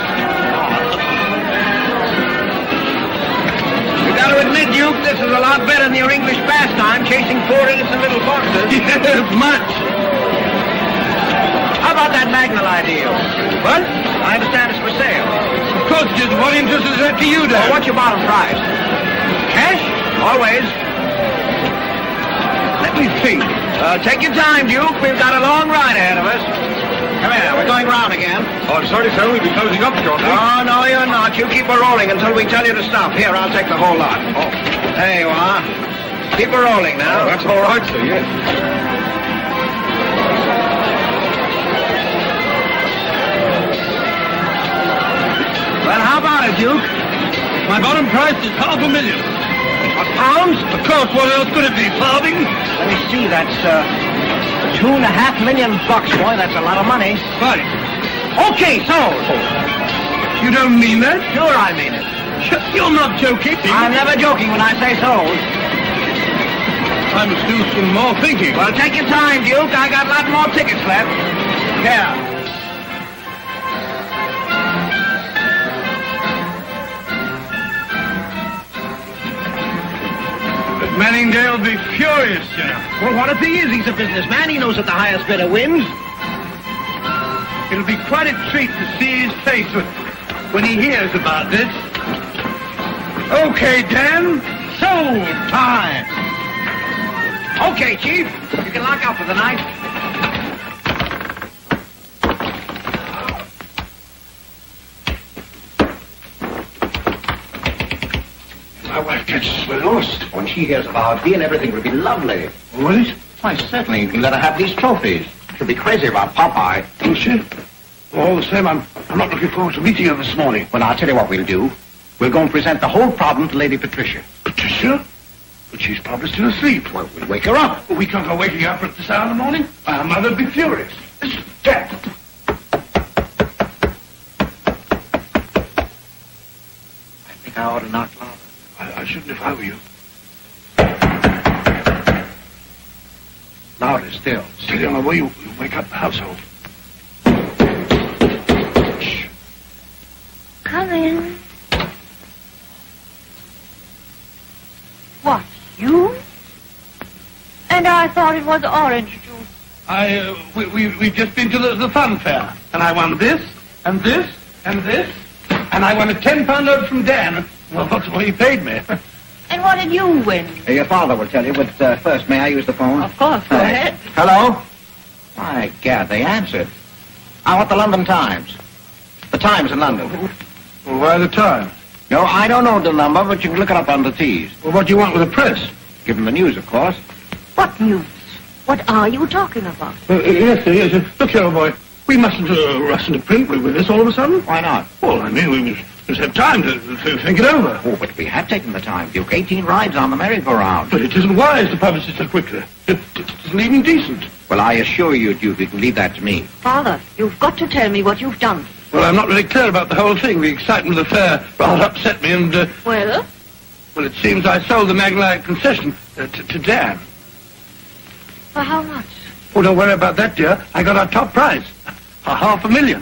S4: You got to admit, Duke, this is a lot better than your English pastime, chasing four innocent little foxes.
S3: Yes, much.
S4: How about that Magnol ideal? What? I understand it's for sale.
S3: Of course, Jim. What interest is that to you, Dan?
S4: Well, what's your bottom price? Cash? Always.
S3: Let me think.
S4: Uh, take your time, Duke. We've got a long ride ahead of us. Come here. We're going round again.
S3: Oh, I'm sorry, sir. We'll be closing up shortly.
S4: No, no, you're not. You keep her rolling until we tell you to stop. Here, I'll take the whole lot. Oh, there you are. Keep her rolling now.
S3: Oh, that's all right, sir, yes.
S4: Well, how about it, Duke?
S3: My bottom price is half a million.
S4: What, pounds?
S3: Of course, what else could it be? Farthings?
S4: Let me see, that's, uh, two and a half million bucks, boy. That's a lot of money.
S3: Right.
S4: Okay, sold.
S3: You don't mean that?
S4: Sure I mean it.
S3: You're not joking.
S4: I'm never joking when I say sold.
S3: I must do some more thinking.
S4: Well, take your time, Duke. I got a lot more tickets left. Here.
S3: Manningdale will be furious, you know.
S4: Well, what if he is? He's a businessman. He knows that the highest bidder wins.
S3: It'll be quite a treat to see his face when he hears about this. Okay, Dan. Sold time.
S4: Okay, Chief. You can lock up for the night.
S1: My wife catches we're lost.
S4: When she hears about our deal, everything will be lovely.
S1: Will it?
S4: Why, certainly. You can let her have these trophies. She'll be crazy about Popeye.
S1: Will she? All the same, I'm, I'm not looking forward to meeting her this morning.
S4: Well, I'll tell you what we'll do. We'll go and present the whole problem to Lady Patricia.
S1: Patricia? But she's probably still asleep.
S4: Well, we'll wake her up.
S1: Well, we can't go waking her up at this hour in the morning. Our mother'd be furious. Listen, Jack.
S4: I think I ought to knock louder.
S1: I, I
S3: shouldn't if I were you.
S5: Louder still.
S3: Steady on the way, you, you wake up the household.
S8: Come in.
S9: What, you? And I thought it was orange juice.
S3: I, uh, we, we, we've just been to the, the fun fair, and I won this, and this, and this, and I won a ten-pound note from Dan. Well, that's what he paid me.
S9: And what did you win?
S5: Uh, your father will tell you, but uh, first, may I use the phone?
S9: Of course, go
S5: Uh,
S9: ahead.
S5: Hello? My God, they answered. I want the London Times. The Times in London.
S3: Well, why the Times?
S5: No, I don't know the number, but you can look it up on the T's.
S3: Well, what do you want with the press?
S5: Give them the news, of course.
S9: What news? What are you talking about?
S3: Uh, yes, sir, yes, sir. Look here, old boy. We mustn't uh, rush into print with this all of a sudden.
S5: Why not?
S3: Well, I mean, we must, must have time to, to think it over.
S5: Oh, but we have taken the time, Duke. eighteen rides on the merry-go-round.
S3: But it isn't wise to publish it so quickly. It, it isn't even decent.
S5: Well, I assure you, Duke, you can leave that to me.
S9: Father, you've got to tell me what you've done.
S3: Well, I'm not really clear about the whole thing. The excitement of the fair rather upset me, and, uh,
S9: Well?
S3: well, it seems I sold the Magnite concession uh, to, to Dan.
S9: For how much?
S3: Oh, don't worry about that, dear. I got our top price. A half a million.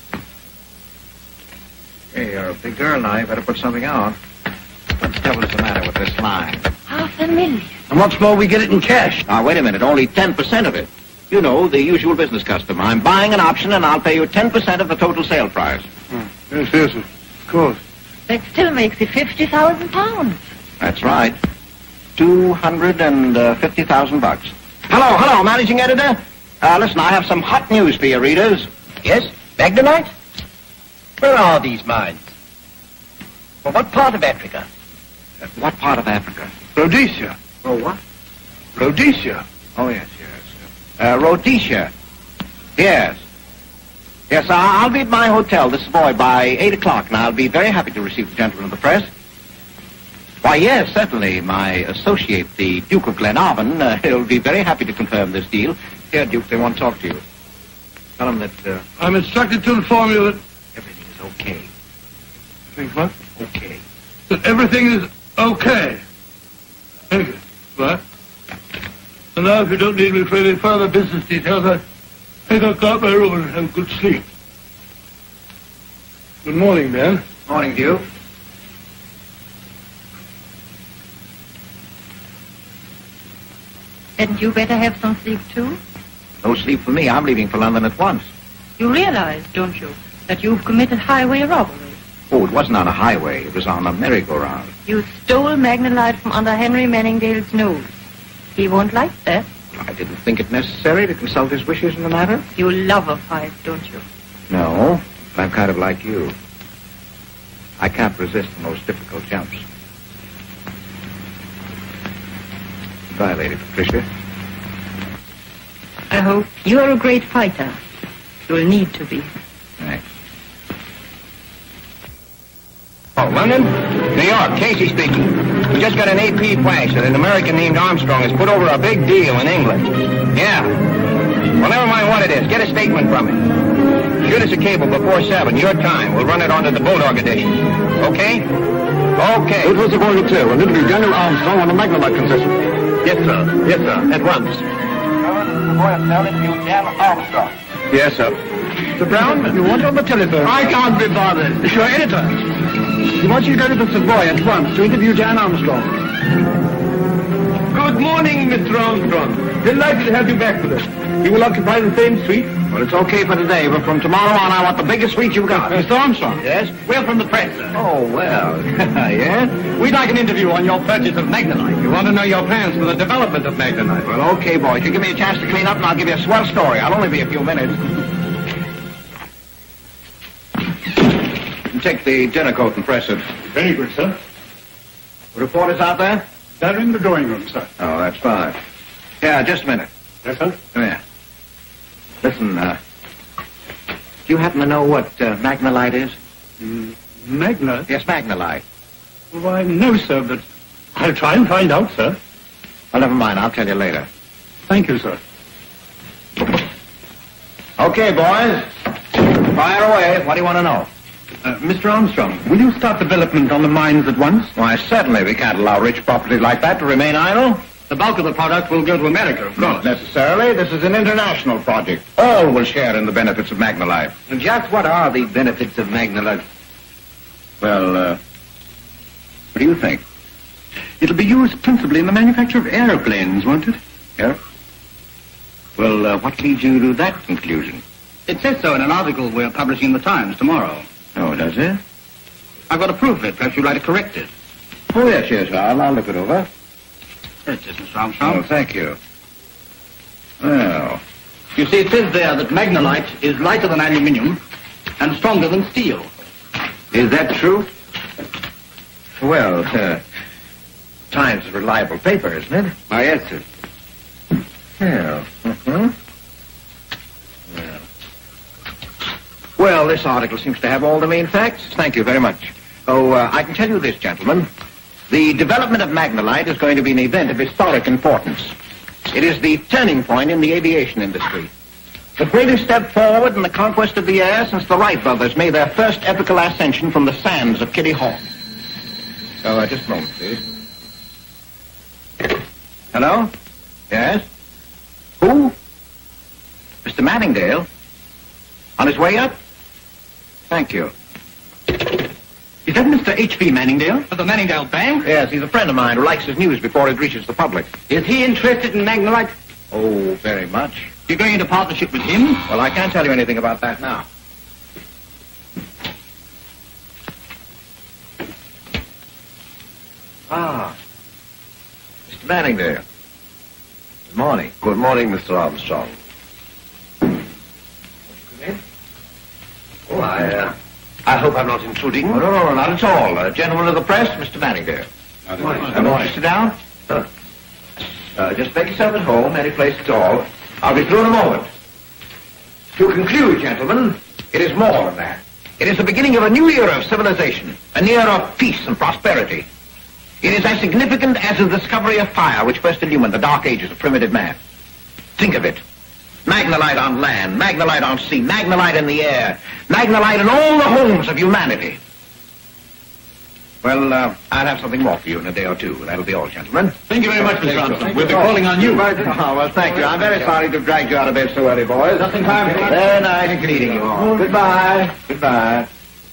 S5: Hey, you're a big girl now. You better put something on. What the devil is the matter with this line?
S9: Half a million.
S3: And what's more, we get it in cash.
S5: Now, wait a minute. Only ten percent of it. You know, the usual business custom. I'm buying an option, and I'll pay you ten percent of the total sale price.
S3: Oh, yes, yes, of course.
S9: That still makes it fifty thousand pounds.
S5: That's right. Two hundred and fifty thousand bucks. Hello, hello, managing editor. Uh, listen, I have some hot news for your readers.
S10: Yes? Magnemite? Where are these mines? Well, what part of Africa?
S5: Uh, what part of Africa?
S3: Rhodesia.
S5: Oh, what?
S3: Rhodesia.
S5: Oh, yes, yes. Uh, Rhodesia. Yes. Yes, I- I'll be at my hotel this boy by eight o'clock, and I'll be very happy to receive the gentlemen of the press. Why, yes, certainly. My associate, the Duke of Glenarvan, uh, will be very happy to confirm this deal. Here, Duke, they want to talk to you. Tell them that uh,
S3: I'm instructed to inform you that...
S5: everything is okay.
S3: Think what?
S5: Okay.
S3: That everything is okay. Thank you. Right. And now, if you don't need me for any further business details, I think I'll go up my room and have a good sleep. Good morning, Dan.
S5: Morning, Duke.
S9: Hadn't you better have some sleep, too?
S5: No sleep for me. I'm leaving for London at once.
S9: You realize, don't you, that you've committed highway robbery?
S5: Oh, it wasn't on a highway. It was on a merry-go-round.
S9: You stole Magnolite from under Henry Manningdale's nose. He won't like that.
S5: I didn't think it necessary to consult his wishes in the matter.
S9: You love a fight, don't you?
S5: No, but I'm kind of like you. I can't resist the most difficult jumps. Goodbye, Lady Patricia.
S9: I hope you're a great fighter. You'll need to be.
S5: Thanks.
S4: Oh, London? New York, Casey speaking. We just got an A P flash that an American named Armstrong has put over a big deal in England. Yeah. Well, never mind what it is. Get a statement from him. Shoot us a cable before seven, your time. We'll run it onto the Bulldog edition. Okay? Okay.
S2: It was a volley two, an interview Daniel Armstrong on the Magnolite concession.
S4: Yes, sir. Yes, sir. At once. Armstrong. Yes, sir.
S2: Mister Brown, you want on the telephone?
S3: I can't be bothered. It's your editor.
S2: He wants you to go to the Savoy at once to interview Dan Armstrong.
S3: Good morning, Mister Armstrong. Delighted to have you back with us. You will occupy the same suite?
S5: Well, it's okay for today, but from tomorrow on, I want the biggest suite you've got.
S3: Mister Armstrong.
S5: Yes?
S3: We're from the press, sir.
S5: Oh, well. Yes?
S3: We'd like an interview on your purchase of Magnolite. We want to know your plans for the development of Magnolite.
S5: Well, okay, boys. You give me a chance to clean up, and I'll give you a swell story. I'll only be a few minutes. Take the dinner coat and press it.
S2: Very good, sir.
S5: The reporters out there?
S2: They're in the drawing room, sir.
S5: Oh, that's fine. Yeah, just a minute.
S2: Yes, sir?
S5: Come here. Listen, uh, do you happen to know what uh, Magnolite is?
S2: Mm, Magna?
S5: Yes, Magnolite.
S2: Why, no, sir, but I'll try and find out, sir.
S5: Well, never mind. I'll tell you later.
S2: Thank you, sir.
S5: Okay, boys. Fire away. What do you want to know?
S10: Uh, Mister Armstrong, will you start development on the mines at once?
S5: Why, certainly. We can't allow rich property like that to remain idle.
S10: The bulk of the product will go to America, of
S5: Not necessarily. This is an international project. All will share in the benefits of Magnolite.
S4: And just what are the benefits of Magnolite?
S5: Well, uh, what do you think?
S10: It'll be used principally in the manufacture of airplanes, won't it?
S5: Yeah? Well, uh, what leads you to that conclusion?
S10: It says so in an article we're publishing in the Times tomorrow.
S5: Oh, does it?
S10: I've got a proof of it. Perhaps you'd like to correct it.
S5: Oh, yes, yes. I'll, I'll look it over.
S10: Yes, yes, Mister Armstrong.
S5: Oh, thank you. Well,
S10: You see, it says there that Magnolite is lighter than aluminium and stronger than steel.
S5: is that true? Well, uh, Times is a reliable paper, isn't it?
S4: Oh, yes, sir.
S5: Yeah. Mm-hmm. Well. Well, this article seems to have all the main facts. Thank you very much. Oh, uh, I can tell you this, gentlemen. The development of Magnolite is going to be an event of historic importance. It is the turning point in the aviation industry. The greatest step forward in the conquest of the air since the Wright brothers made their first epical ascension from the sands of Kitty Hawk. Oh, uh, just a moment, please. Hello? Yes? Who? Mister Manningdale? On his way up? Thank you.
S10: Is that Mister H V Manningdale of the Manningdale Bank?
S5: Yes, he's a friend of mine who likes his news before it reaches the public.
S4: Is he interested in Magnolite?
S5: Oh, very much.
S10: You're going into partnership with him?
S5: Well, I can't tell you anything about that now. Ah. Mister Manningdale. Good morning.
S12: Good morning, Mister Armstrong. Oh, I, uh, I hope I'm not intruding.
S5: Oh, no, no, no, not at all. Uh, gentleman of the press, Mister Manningdale.
S12: Good morning.
S5: Uh, won't you sit down? Uh, uh, just make yourself at home, any place at all. I'll be through in a moment. To conclude, gentlemen, it is more than that. It is the beginning of a new era of civilization, an era of peace and prosperity. It is as significant as the discovery of fire, which first illumined the dark ages of primitive man. Think of it. Magnolite on land, Magnolite on sea, Magnolite in the air, Magnolite in all the homes of humanity. Well, uh, I'll have something more for you in a day or two. That'll be all, gentlemen.
S10: Thank you very much, Mister Armstrong. We'll be calling on you.
S5: Oh, well, thank you. I'm very sorry to have dragged you out of bed so early, boys.
S10: Nothing harm.
S5: Very nice meeting you all. Goodbye. Goodbye.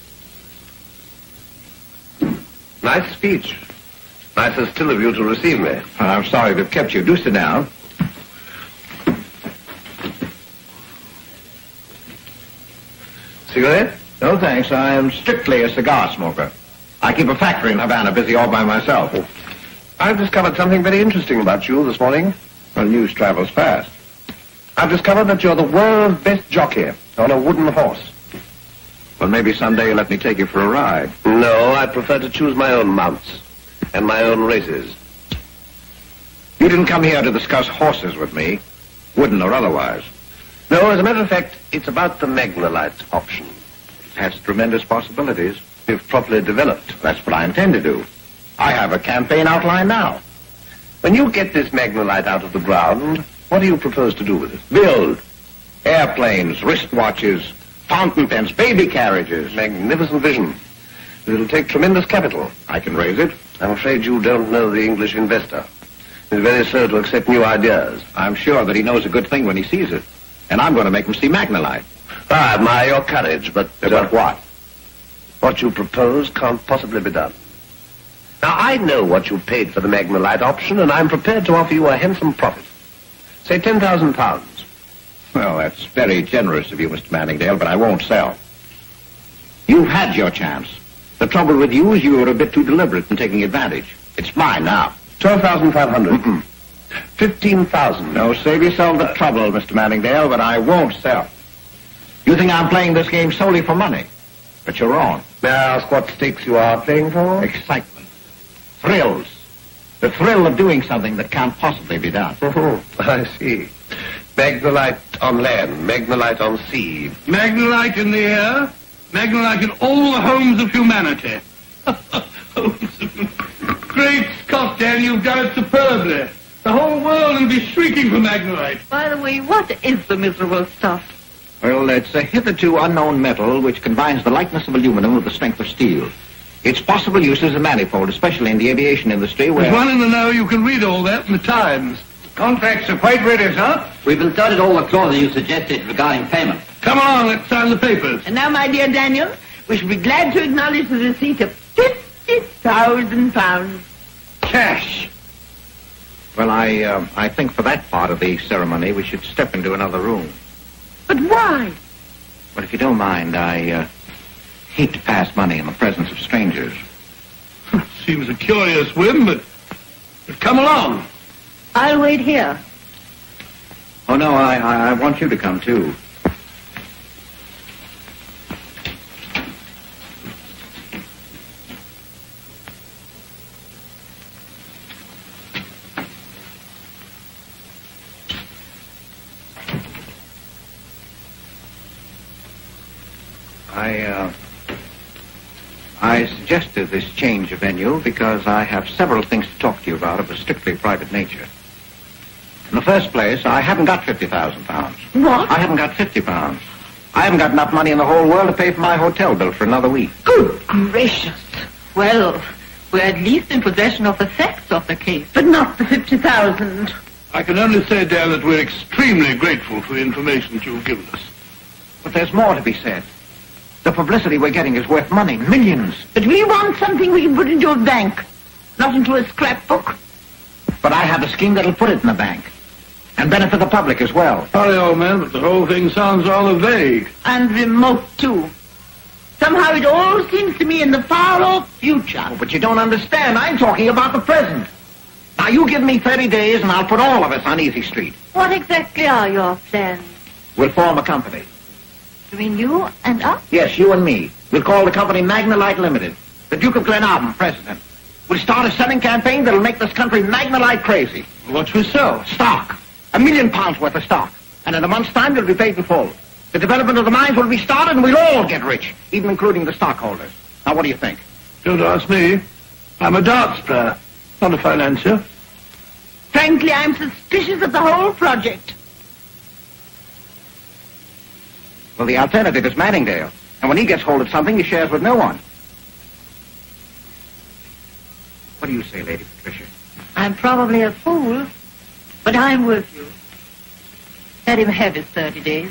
S12: Nice speech. Nicer still of you to receive me.
S5: I'm sorry to have kept you. Do sit down.
S12: Cigarette?
S5: No, thanks. I am strictly a cigar smoker. I keep a factory in Havana busy all by myself.
S12: I've discovered something very interesting about you this morning.
S5: Well, news travels fast.
S12: I've discovered that you're the world's best jockey on a wooden horse.
S5: Well, maybe someday you'll let me take you for a ride.
S12: No, I prefer to choose my own mounts and my own races.
S5: You didn't come here to discuss horses with me, wooden or otherwise.
S12: No, as a matter of fact, it's about the Magnolite option.
S5: It has tremendous possibilities.
S12: If properly developed.
S5: That's what I intend to do. I have a campaign outline now.
S12: When you get this Magnolite out of the ground, what do you propose to do with it?
S5: Build airplanes, wristwatches, fountain pens, baby carriages.
S12: Magnificent vision. It'll take tremendous capital.
S5: I can raise it.
S12: I'm afraid you don't know the English investor. He's very slow to accept new ideas.
S5: I'm sure that he knows a good thing when he sees it. And I'm going to make him see Magnolite.
S12: I admire your courage, but...
S5: Uh, but what?
S12: What you propose can't possibly be done. Now, I know what you paid for the Magnolite option, and I'm prepared to offer you a handsome profit. Say ten thousand pounds.
S5: Well, that's very generous of you, Mister Manningdale, but I won't sell. You've had your chance. The trouble with you is you were a bit too deliberate in taking advantage. It's mine now.
S12: twelve thousand five hundred. Mm-mm. fifteen thousand.
S5: No, save yourself the trouble, Mister Manningdale, but I won't sell. You think I'm playing this game solely for money? But you're wrong.
S12: May I ask what stakes you are playing for?
S5: Excitement. Thrills. The thrill of doing something that can't possibly be done.
S12: Oh, I see. Magnolite on land, Magnolite on sea.
S3: Magnolite in the air, Magnolite in all the homes of humanity. Great Scott, Dan, you've done it superbly. The whole world will be shrieking for Magnolite.
S6: By the way, what is the miserable stuff?
S5: Well, it's a hitherto unknown metal which combines the lightness of aluminum with the strength of steel. Its possible uses are manifold, especially in the aviation industry where...
S3: There's one in the know you can read all that in the Times.
S5: Contracts are quite ready, sir.
S11: We've inserted all the clauses you suggested regarding payment.
S3: Come along, let's sign the papers.
S6: And now, my dear Daniel, we shall be glad to acknowledge the receipt of fifty thousand pounds.
S5: Cash. Well, I, uh, I think for that part of the ceremony we should step into another room.
S6: But why?
S5: But if you don't mind, I uh, hate to pass money in the presence of strangers.
S3: Seems a curious whim, but, but come along.
S9: I'll wait here.
S5: Oh, no, I, I, I want you to come, too. I, uh, I suggested this change of venue because I have several things to talk to you about of a strictly private nature. In the first place, I haven't got fifty thousand pounds.
S6: What?
S5: I haven't got fifty pounds. I haven't got enough money in the whole world to pay for my hotel bill for another week.
S6: Good gracious.
S9: Well, we're at least in possession of the facts of the case.
S6: But not the fifty thousand.
S3: I can only say, Dan, that we're extremely grateful for the information that you've given us.
S5: But there's more to be said. The publicity we're getting is worth money, millions.
S6: But we want something we can put into a bank, not into a scrapbook.
S5: But I have a scheme that'll put it in the bank. And benefit the public as well.
S3: Sorry, old man, but the whole thing sounds rather vague.
S6: And remote, too. Somehow it all seems to me in the far-off future.
S5: Oh, but you don't understand. I'm talking about the present. Now, you give me thirty days and I'll put all of us on Easy Street.
S9: What exactly are your plans?
S5: We'll form a company.
S9: You mean you and us?
S5: Yes, you and me. We'll call the company Magnalite Limited. The Duke of Glenarvan, president. We'll start a selling campaign that'll make this country Magnalite crazy.
S3: What we sell?
S5: Stock. A million pounds worth of stock. And in a month's time, it'll be paid in full. The development of the mines will be started and we'll all get rich, even including the stockholders. Now, what do you think?
S3: Don't ask me. I'm a darts player, not a financier.
S6: Frankly, I'm suspicious of the whole project.
S5: Well, the alternative is Manningdale. And when he gets hold of something, he shares with no one. What do you say, Lady Patricia?
S9: I'm probably a fool, but I'm with you. Let him have his thirty days.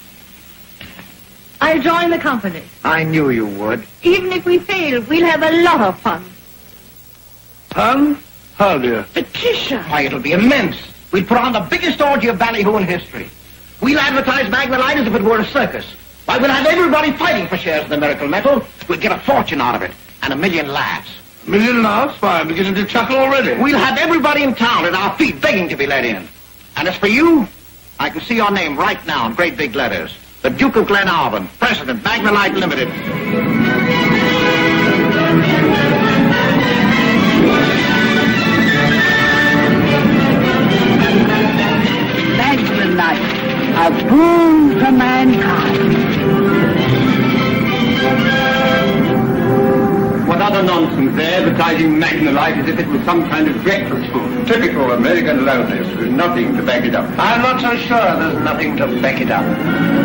S9: I'll join the company.
S5: I knew you would.
S9: Even if we fail, we'll have a lot of fun.
S3: Fun? How, dear?
S6: Patricia!
S5: Why, it'll be immense. We'll put on the biggest orgy of ballyhoo in history. We'll advertise Magnalite as if it were a circus. Why, we'll have everybody fighting for shares of the miracle metal. We'll get a fortune out of it, and a million laughs.
S3: A million laughs? Why, I'm beginning to chuckle already.
S5: We'll have everybody in town at our feet begging to be let in. And as for you, I can see your name right now in great big letters. The Duke of Glenarvan, President, Magnalite Limited.
S6: Magnalite, a boon for mankind.
S10: What other nonsense there, advertising Magnalite as if it was some kind of breakfast food. Typical American loudness with nothing to back it up.
S12: I'm not so sure there's nothing to back it up.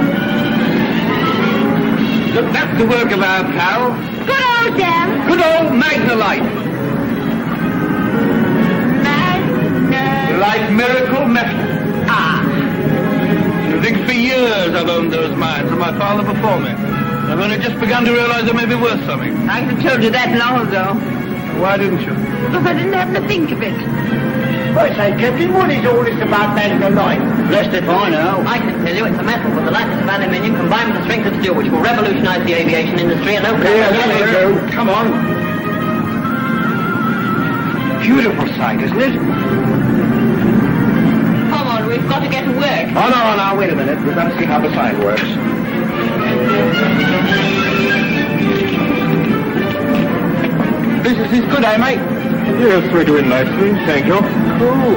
S10: Look, that's the work of our pal.
S8: Good old Dan.
S10: Good old Magnalite.
S8: Magna.
S10: Like miracle metal.
S3: Ah. I think for years I've owned those mines, and my father before me. I've only just begun to realize they may be worth something.
S6: I could have told you that long ago.
S3: Why didn't you?
S6: Because I didn't happen to think of it.
S2: I say, Captain, what is all this about Magnalite?
S11: Blessed if I know. I can tell you it's a metal with the lightness of aluminium combined with the strength of steel, which will revolutionize the aviation industry and open
S2: Here,
S11: up...
S2: there you go. Come on.
S5: Beautiful sight, isn't it?
S9: Come on, we've got to get to work.
S5: Oh, no, no, wait a minute. We've got to see how the sign works.
S2: Business is good, eh, mate?
S3: Yes, we're doing nicely, thank you.
S5: Cool.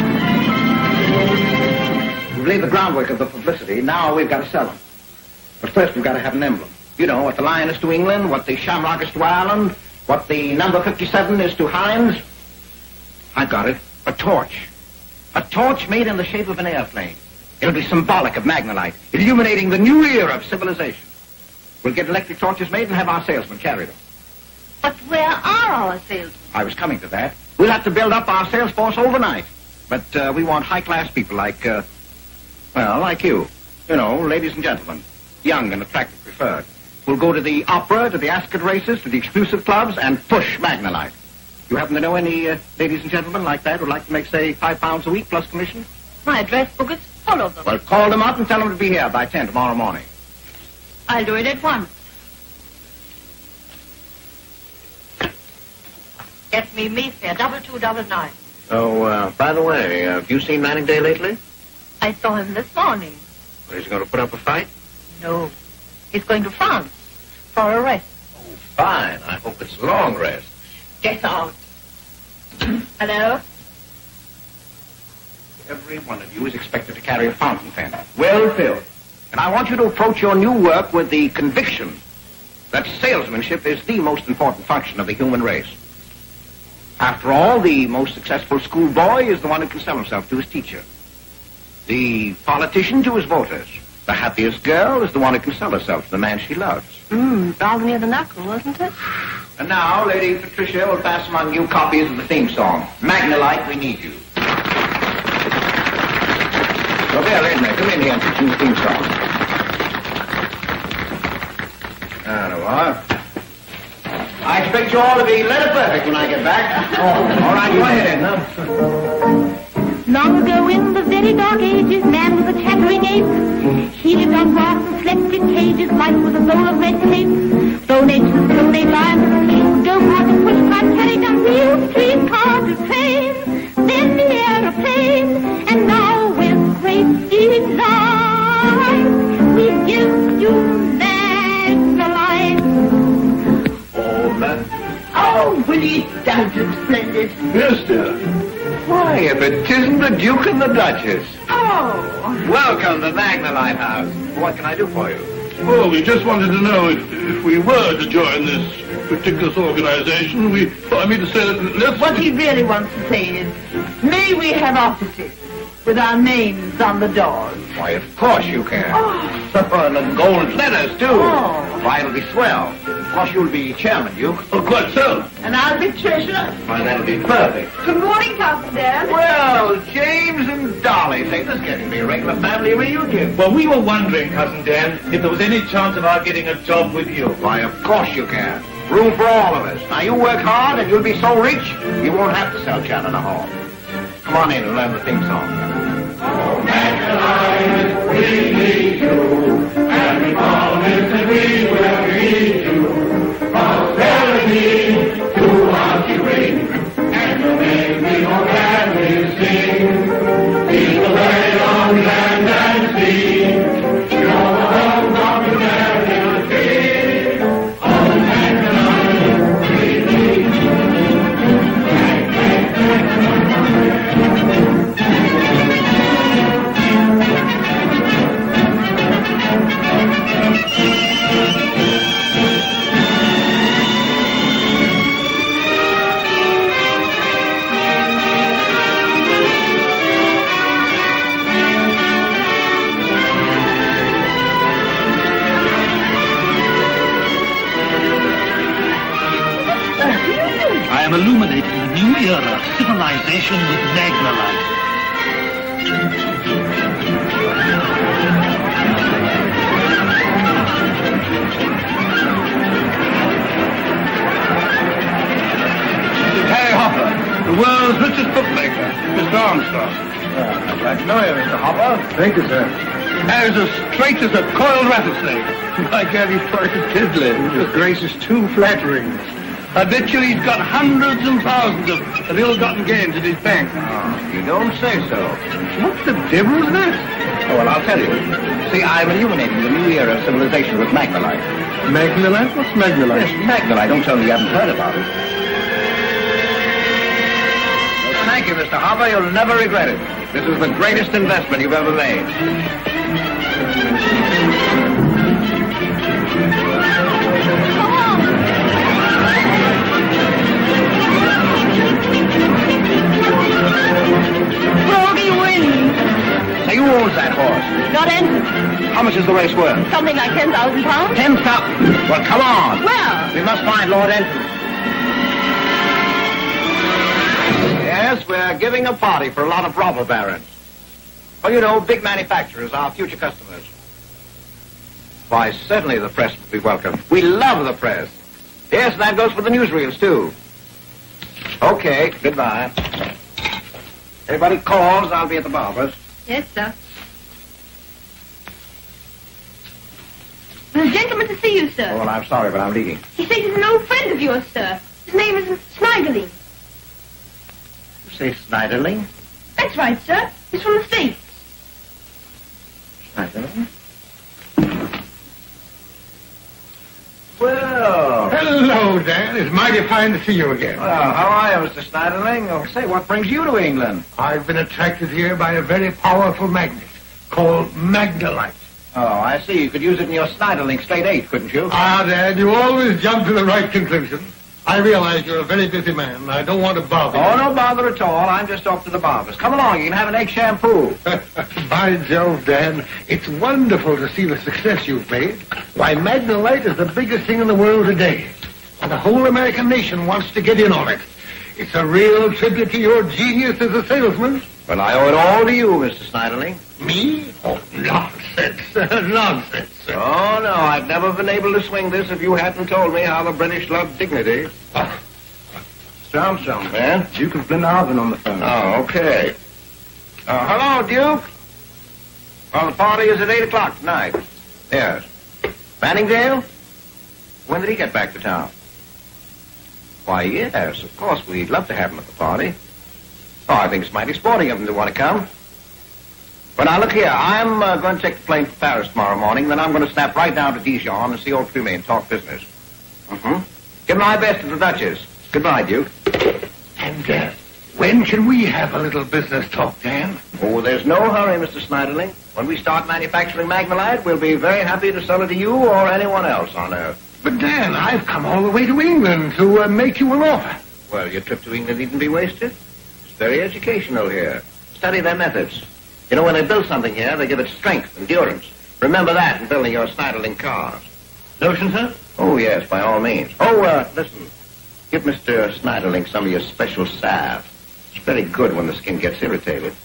S5: We've laid the groundwork of the publicity. Now we've got to sell them. But first we've got to have an emblem. You know, what the lion is to England, what the shamrock is to Ireland, what the number fifty-seven is to Heinz. I've got it. A torch. A torch made in the shape of an airplane. It'll be symbolic of Magnolite, illuminating the new era of civilization. We'll get electric torches made and have our salesmen carry them.
S9: But where are our salesmen?
S5: I was coming to that. We'll have to build up our sales force overnight. But uh, we want high-class people like, uh, well, like you. You know, ladies and gentlemen, young and attractive preferred. We'll go to the opera, to the Ascot races, to the exclusive clubs, and push Magnolite. You happen to know any uh, ladies and gentlemen like that who'd like to make, say, five pounds a week plus commission?
S9: My address book is full of them.
S5: Well, call them up and tell them to be here by ten tomorrow morning.
S9: I'll do it at once. Get me Mayfair, double two, double nine.
S5: Oh, uh, by the way, uh, have you seen Manning Day lately?
S9: I saw him this morning.
S5: Well, is he going to put up a fight?
S9: No. He's going to France for a rest.
S5: Oh, fine. I hope it's a long rest.
S9: Get out. Hello?
S5: Every one of you is expected to carry a fountain pen, well filled. And I want you to approach your new work with the conviction that salesmanship is the most important function of the human race. After all, the most successful schoolboy is the one who can sell himself to his teacher. The politician to his voters. The happiest girl is the one who can sell herself to the man she loves.
S9: Mmm, down near the knuckle, wasn't it?
S5: And now, Lady Patricia will pass among you copies of the theme song. Magnolite, we need you. So there, Edna, come in here and teach you the theme song. There you are. I expect you all to be letter perfect when I get back. Oh, all right, go ahead, Edna.
S14: Long ago in the very dark ages, man was a chattering ape. He lived on grass and slept in cages. Life was a bowl of red tape. Stone Age, the Stone Age, lion, the go kart, and push cart, carried on wheels, street car to train, then the aeroplane, and now with great design, we give you Magnolite.
S5: Oh, man.
S6: Oh, Willie, does it splendid.
S3: Yes, dear.
S5: Why, if it isn't the Duke and the Duchess.
S6: Oh.
S5: Welcome to Magnolite House. What can I do for you?
S3: Well, we just wanted to know if, if we were to join this particular organization, we, well, I mean to say that let's...
S6: What he really wants to say is, may we have offices with our names on the doors?
S5: Why, of course you can.
S6: Oh.
S5: And the gold letters, too.
S6: Oh.
S5: Why, it'll be swell. Of course, you'll be chairman, Duke.
S3: Oh, quite so.
S6: And I'll be treasurer.
S5: Why, that'll be perfect.
S6: Good morning, Cousin Dan.
S5: Well, James and Dolly, say, this is getting to be a regular family reunion.
S10: Well, we were wondering, Cousin Dan, if there was any chance of our getting a job with you.
S5: Why, of course you can. Room for all of us. Now, you work hard and you'll be so rich, you won't have to sell Chandler Hall. Come on in and learn the theme song.
S15: Oh, Magnolite, we need you, and we promise that we will lead you. Prosperity to Auntie Ring, and the name we will gladly sing. People lay on land and sea, you're the home of the American tree. Oh, Magnolite, we need you.
S7: I am illuminating the new era of civilization with Magnolite.
S3: Harry Hopper, the world's richest bookmaker, Mister Armstrong.
S5: Uh, glad to know you, Mister Hopper.
S3: Thank you, sir. Harry's as straight as a coiled rattlesnake.
S1: Why can't he try to tiddle him? His grace is too flattering.
S3: I bet you he's got hundreds and thousands of, of ill-gotten gains in his bank.
S5: Oh, you don't say so.
S3: What the devil is that?
S5: Oh, well, I'll tell you. See, I'm illuminating the new era of civilization with Magnolite.
S1: Magnolite? What's Magnolite?
S5: Yes, Magnolite. Don't tell me you haven't heard about it. Well, thank you, Mister Hopper. You'll never regret it. This is the greatest investment you've ever made.
S6: Brody wins.
S5: Say, who owns that that horse?
S9: Not Anson.
S5: How much is the race worth?
S9: Something like ten thousand pounds.
S5: Ten thousand? Well, come on.
S9: Well.
S5: We must find Lord Enton. Yes, we're giving a party for a lot of robber barons. Well, you know, big manufacturers, our future customers. Why, certainly the press will be welcome. We love the press. Yes, and that goes for the newsreels, too. Okay, goodbye. Anybody calls, I'll be at the barber's.
S8: Yes, sir. There's a gentleman to see you, sir.
S5: Oh, well, I'm sorry, but I'm leaving.
S8: He says he's an old friend of yours, sir. His name is Sniderling.
S5: You say Sniderling?
S8: That's right, sir. He's from the States.
S5: Sniderling? Well.
S1: Hello, Dan. It's mighty fine to see you again.
S5: Well, how are you, Mister Sniderling? Oh, say, what brings you to England?
S1: I've been attracted here by a very powerful magnet called Magnolite.
S5: Oh, I see. You could use it in your Sniderling straight eight, couldn't you?
S1: Ah, Dad, you always jump to the right conclusion. I realize you're a very busy man, and I don't want to bother you.
S5: Oh, no bother at all. I'm just off to the barber's. Come along. You can have an egg shampoo.
S1: By Jove, Dan, it's wonderful to see the success you've made. Why, Magnolite is the biggest thing in the world today, and the whole American nation wants to get in on it. It's a real tribute to your genius as a salesman.
S5: Well, I owe it all to you, Mister Sniderling.
S1: Me? Oh, nonsense. Nonsense.
S5: Oh, no, I'd never been able to swing this if you hadn't told me how the British love dignity.
S1: Oh.
S10: Mister Armstrong, man. Duke of Glenarvan on the phone.
S5: Oh, okay. Uh, hello, Duke. Well, the party is at eight o'clock tonight. Yes. Manningdale? When did he get back to town? Why, yes, of course, we'd love to have him at the party. Oh, I think it's mighty sporting of him to want to come. But now, look here, I'm uh, going to take the plane for Paris tomorrow morning, then I'm going to snap right down to Dijon and see old Plumet and talk business. Mm-hmm. Give my best to the Duchess. Goodbye, Duke.
S1: And, uh, when can we have a little business talk, Dan?
S5: Oh, there's no hurry, Mister Sniderling. When we start manufacturing Magnolite, we'll be very happy to sell it to you or anyone else on Earth.
S1: But, Dan, I've come all the way to England to uh, make you an offer.
S5: Well, your trip to England needn't be wasted. It's very educational here. Study their methods. You know, when they build something here, they give it strength, endurance. Remember that in building your Sniderling cars.
S10: Lotion, sir?
S5: Oh, yes, by all means. Oh, uh, listen. Give Mister Sniderling some of your special salve. It's very good when the skin gets irritated.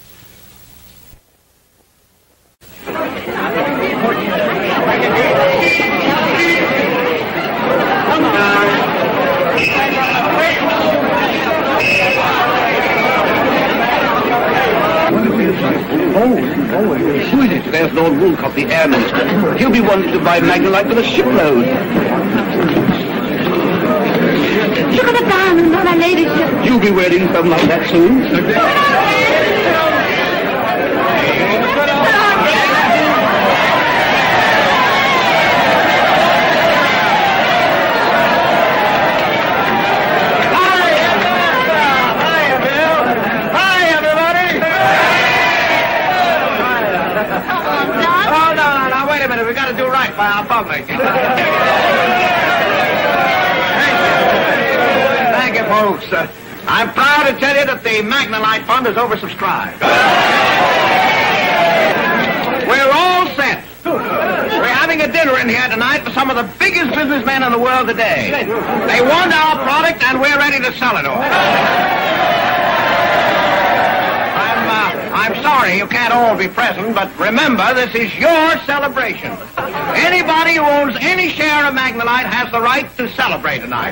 S10: Oh, oh, who is it? There's Lord Woolcott, the Air Minister. He'll be wanting to buy Magnolite for a shipload.
S14: Look at the diamonds on my ladyship.
S10: You'll be wearing something like that soon.
S5: We got to do right by our public. Thank you, folks. Uh, I'm proud to tell you that the Magnolite Fund is oversubscribed. We're all set. We're having a dinner in here tonight for some of the biggest businessmen in the world today. They want our product, and we're ready to sell it all. I'm sorry you can't all be present, but remember, this is your celebration. Anybody who owns any share of Magnolite has the right to celebrate tonight.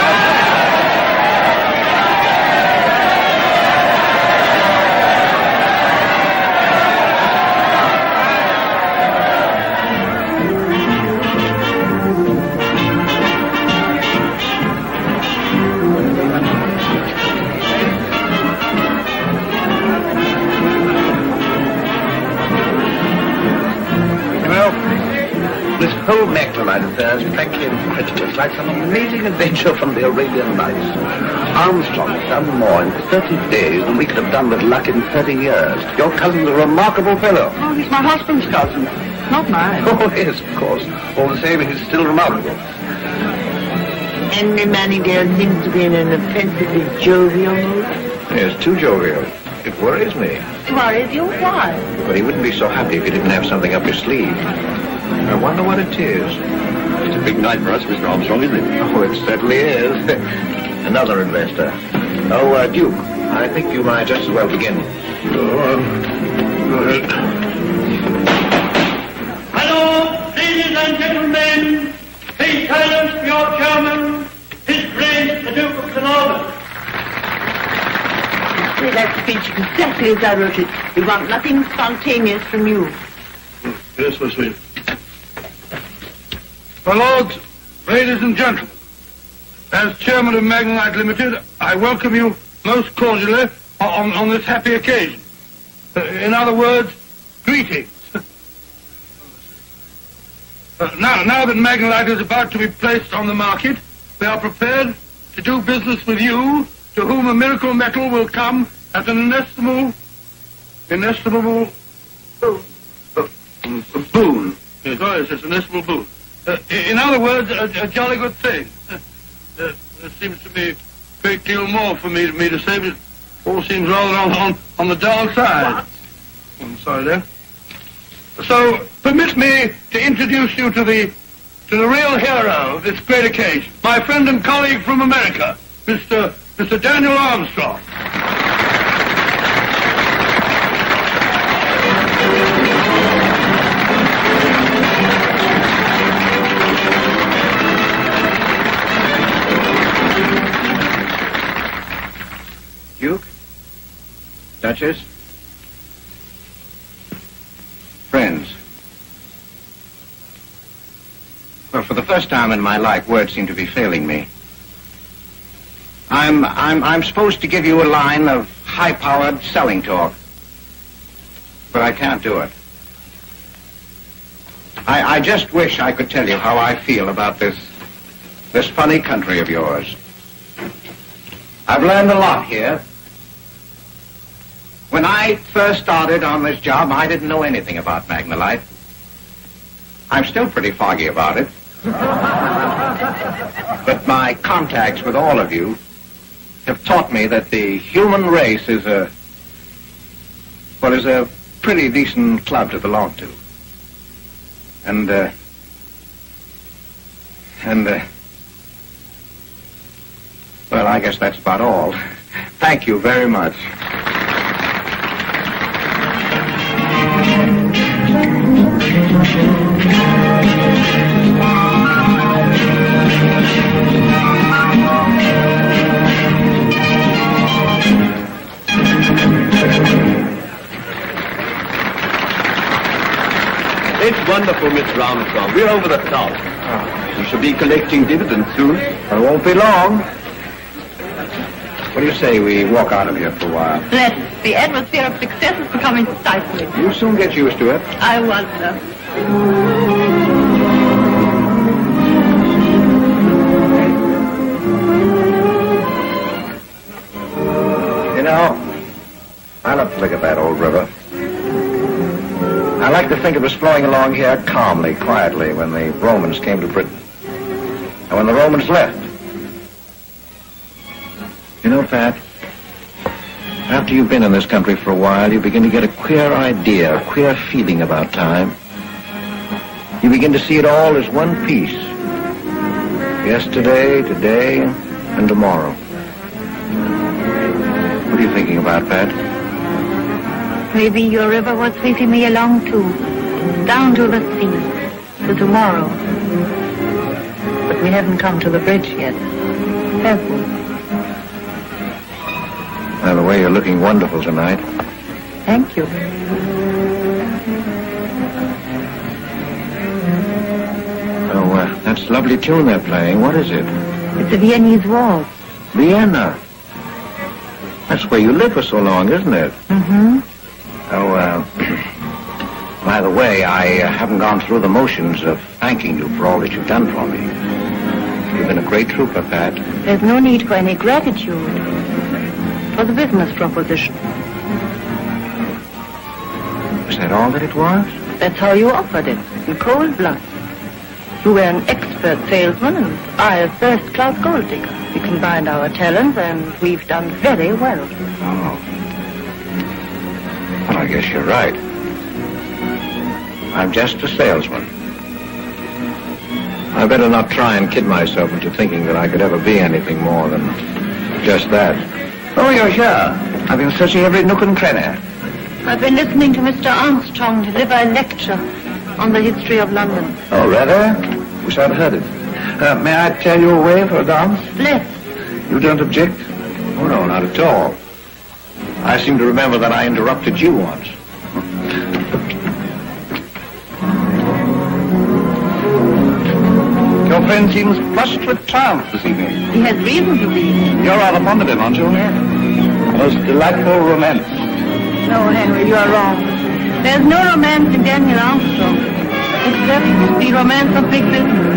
S12: This whole Magnolite affair is frankly incredible. It's like some amazing adventure from the Arabian Nights. Armstrong has done more in thirty days than we could have done with luck in thirty years. Your cousin's a remarkable fellow.
S6: Oh, he's my husband's cousin, not mine.
S12: Oh, yes, of course. All the same, he's still remarkable.
S6: Henry Manningdale seems to be in an offensively jovial mood.
S5: Yes, too jovial. It worries me.
S9: Worries you? Why?
S5: But he wouldn't be so happy if he didn't have something up his sleeve. I wonder what it is.
S12: It's a big night for us, Mister Armstrong, isn't it?
S5: Oh, it certainly is. Another investor. Oh, uh, Duke, I think you might just as well begin.
S3: Go on. Go ahead.
S7: Hello, ladies and gentlemen. Please silence for your chairman, His Grace the Duke of Glenarvan.
S6: Say that speech exactly as I wrote it. We want nothing spontaneous from you.
S3: Yes, Miss Wheeler. My lords, ladies and gentlemen, as chairman of Magnolite Limited, I welcome you most cordially on, on this happy occasion. Uh, in other words, greetings. Uh, now, now that Magnolite is about to be placed on the market, we are prepared to do business with you, to whom a miracle metal will come as an inestimable, inestimable uh, uh, boon. Yes, oh, yes, it's an inestimable boon. Uh, in other words, a, a jolly good thing. Uh, uh, there seems to be a great deal more for me, me to say, but it all seems rather on, on, on the dull side.
S6: What?
S3: I'm sorry there. So, permit me to introduce you to the to the real hero of this great occasion, my friend and colleague from America, Mister Mister Daniel Armstrong.
S5: Duke? Duchess? Friends. Well, for the first time in my life, words seem to be failing me. I'm, I'm, I'm supposed to give you a line of high-powered selling talk, but I can't do it. I, I just wish I could tell you how I feel about this, this funny country of yours. I've learned a lot here. When I first started on this job, I didn't know anything about Magnolite. I'm still pretty foggy about it. But my contacts with all of you have taught me that the human race is a, well, is a pretty decent club to belong to. And, uh, and, uh, well, I guess that's about all. Thank you very much.
S12: It's wonderful, Mister Armstrong. We're over the top. Oh. We shall be collecting dividends soon.
S5: It won't be long. What do you say we walk out of here for a while?
S6: Let's. The atmosphere of success is becoming stifling.
S5: You'll soon get used to it.
S6: I wonder.
S5: You know, I love to look at that old river. I like to think it was flowing along here calmly, quietly, when the Romans came to Britain. And when the Romans left. You know, Pat, after you've been in this country for a while, you begin to get a queer idea, a queer feeling about time. You begin to see it all as one piece. Yesterday, today, and tomorrow. What are you thinking about, Pat?
S9: Maybe your river was sweeping me along too, down to the sea, to tomorrow. But we haven't come to the bridge yet, have we?
S5: By the way, you're looking wonderful tonight.
S9: Thank you.
S5: Oh, uh, that's a lovely tune they're playing. What is it?
S9: It's a Viennese waltz.
S5: Vienna. That's where you lived for so long, isn't it?
S9: Mm-hmm.
S5: Oh, uh, by the way, I uh, haven't gone through the motions of thanking you for all that you've done for me. You've been a great trooper, Pat.
S9: There's no need for any gratitude. For the business proposition.
S5: Is that all that it was?
S9: That's how you offered it, in cold blood. You were an expert salesman, and I a first-class gold digger. We combined our talents, and we've done very well.
S5: Oh. I guess you're right. I'm just a salesman. I better not try and kid myself into thinking that I could ever be anything more than just that.
S12: Oh, you're here. I've been searching every nook and cranny.
S9: I've been listening to Mister Armstrong deliver a lecture on the history of London.
S12: Oh, rather? Wish I'd heard it. Uh, may I tell you a way for a dance?
S9: Let's.
S12: You don't object?
S5: Oh, no, not at all. I seem to remember that I interrupted you once.
S12: Your friend seems flushed with triumph this evening.
S9: He has reason to be.
S12: You're rather fond of him, aren't you?
S9: Yes.
S12: Most delightful romance.
S9: No, Henry, you are wrong. There's no romance in Daniel Armstrong, except the romance of big business.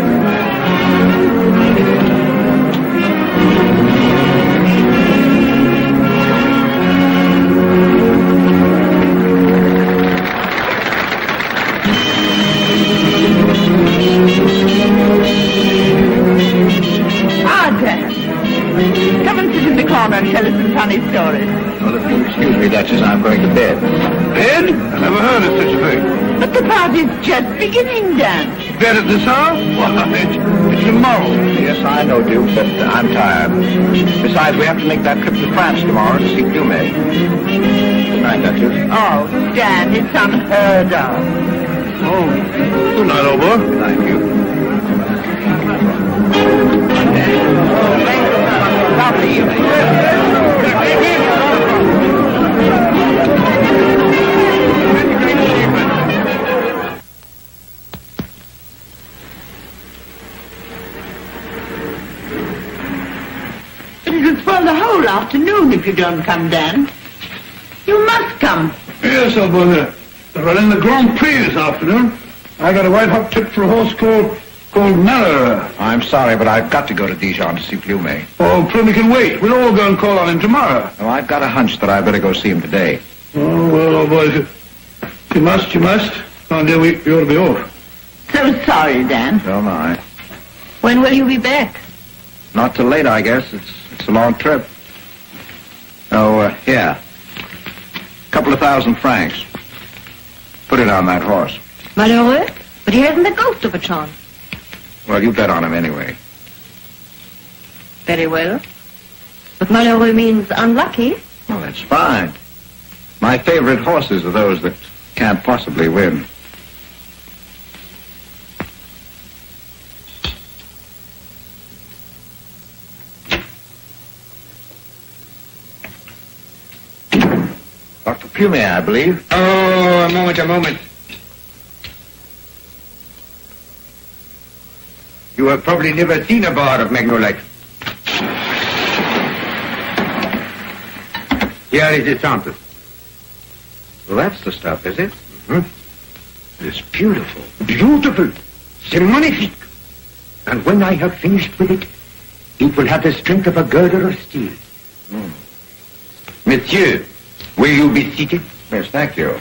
S6: Ah, Dan. Come and sit in the corner and tell us some funny stories.
S5: Oh, if you'll excuse me, Duchess, I'm going to bed.
S3: Bed? I never heard of such a thing.
S6: But the party's just beginning, Dan.
S3: Bed at this hour? Why, it's, it's tomorrow.
S5: Yes, I know, Duke, but uh, I'm tired. Besides, we have to make that trip to France tomorrow to see Plumet. Good night, Duchess.
S6: Oh, Dan, it's unheard of.
S3: Oh, good night, old boy.
S5: Thank you.
S9: Lovely evening.
S6: It will spoil the whole afternoon if you don't come, Dan. You must come.
S3: Yes, old boy. They're running the Grand Prix this afternoon. I got a white-hot tip for a horse called called Malheur.
S5: I'm sorry, but I've got to go to Dijon to see Plumet.
S3: Oh, Plumet can wait. We'll all go and call on him tomorrow.
S5: Oh, I've got a hunch that I better go see him today.
S3: Oh, well, old boy, if you must, you must. One day we, we ought to be off.
S6: So sorry, Dan.
S5: So am I.
S9: When will you be back?
S5: Not till late, I guess. It's it's a long trip. Oh, uh, yeah. Couple of thousand francs. Put it on that horse.
S9: Malheureux? But he hasn't the ghost of a chance.
S5: Well, you bet on him anyway.
S9: Very well. But malheureux means unlucky.
S5: Well, that's fine. My favorite horses are those that can't possibly win. Doctor Plumet, I believe.
S10: Oh, a moment, a moment. You have probably never seen a bar of Magnolite. Here is the sample.
S5: Well, that's the stuff, is it?
S10: Mm-hmm. It is beautiful. Beautiful. C'est magnifique. And when I have finished with it, it will have the strength of a girder of steel.
S5: Mm.
S10: Monsieur, will you be seated?
S5: Yes, thank you.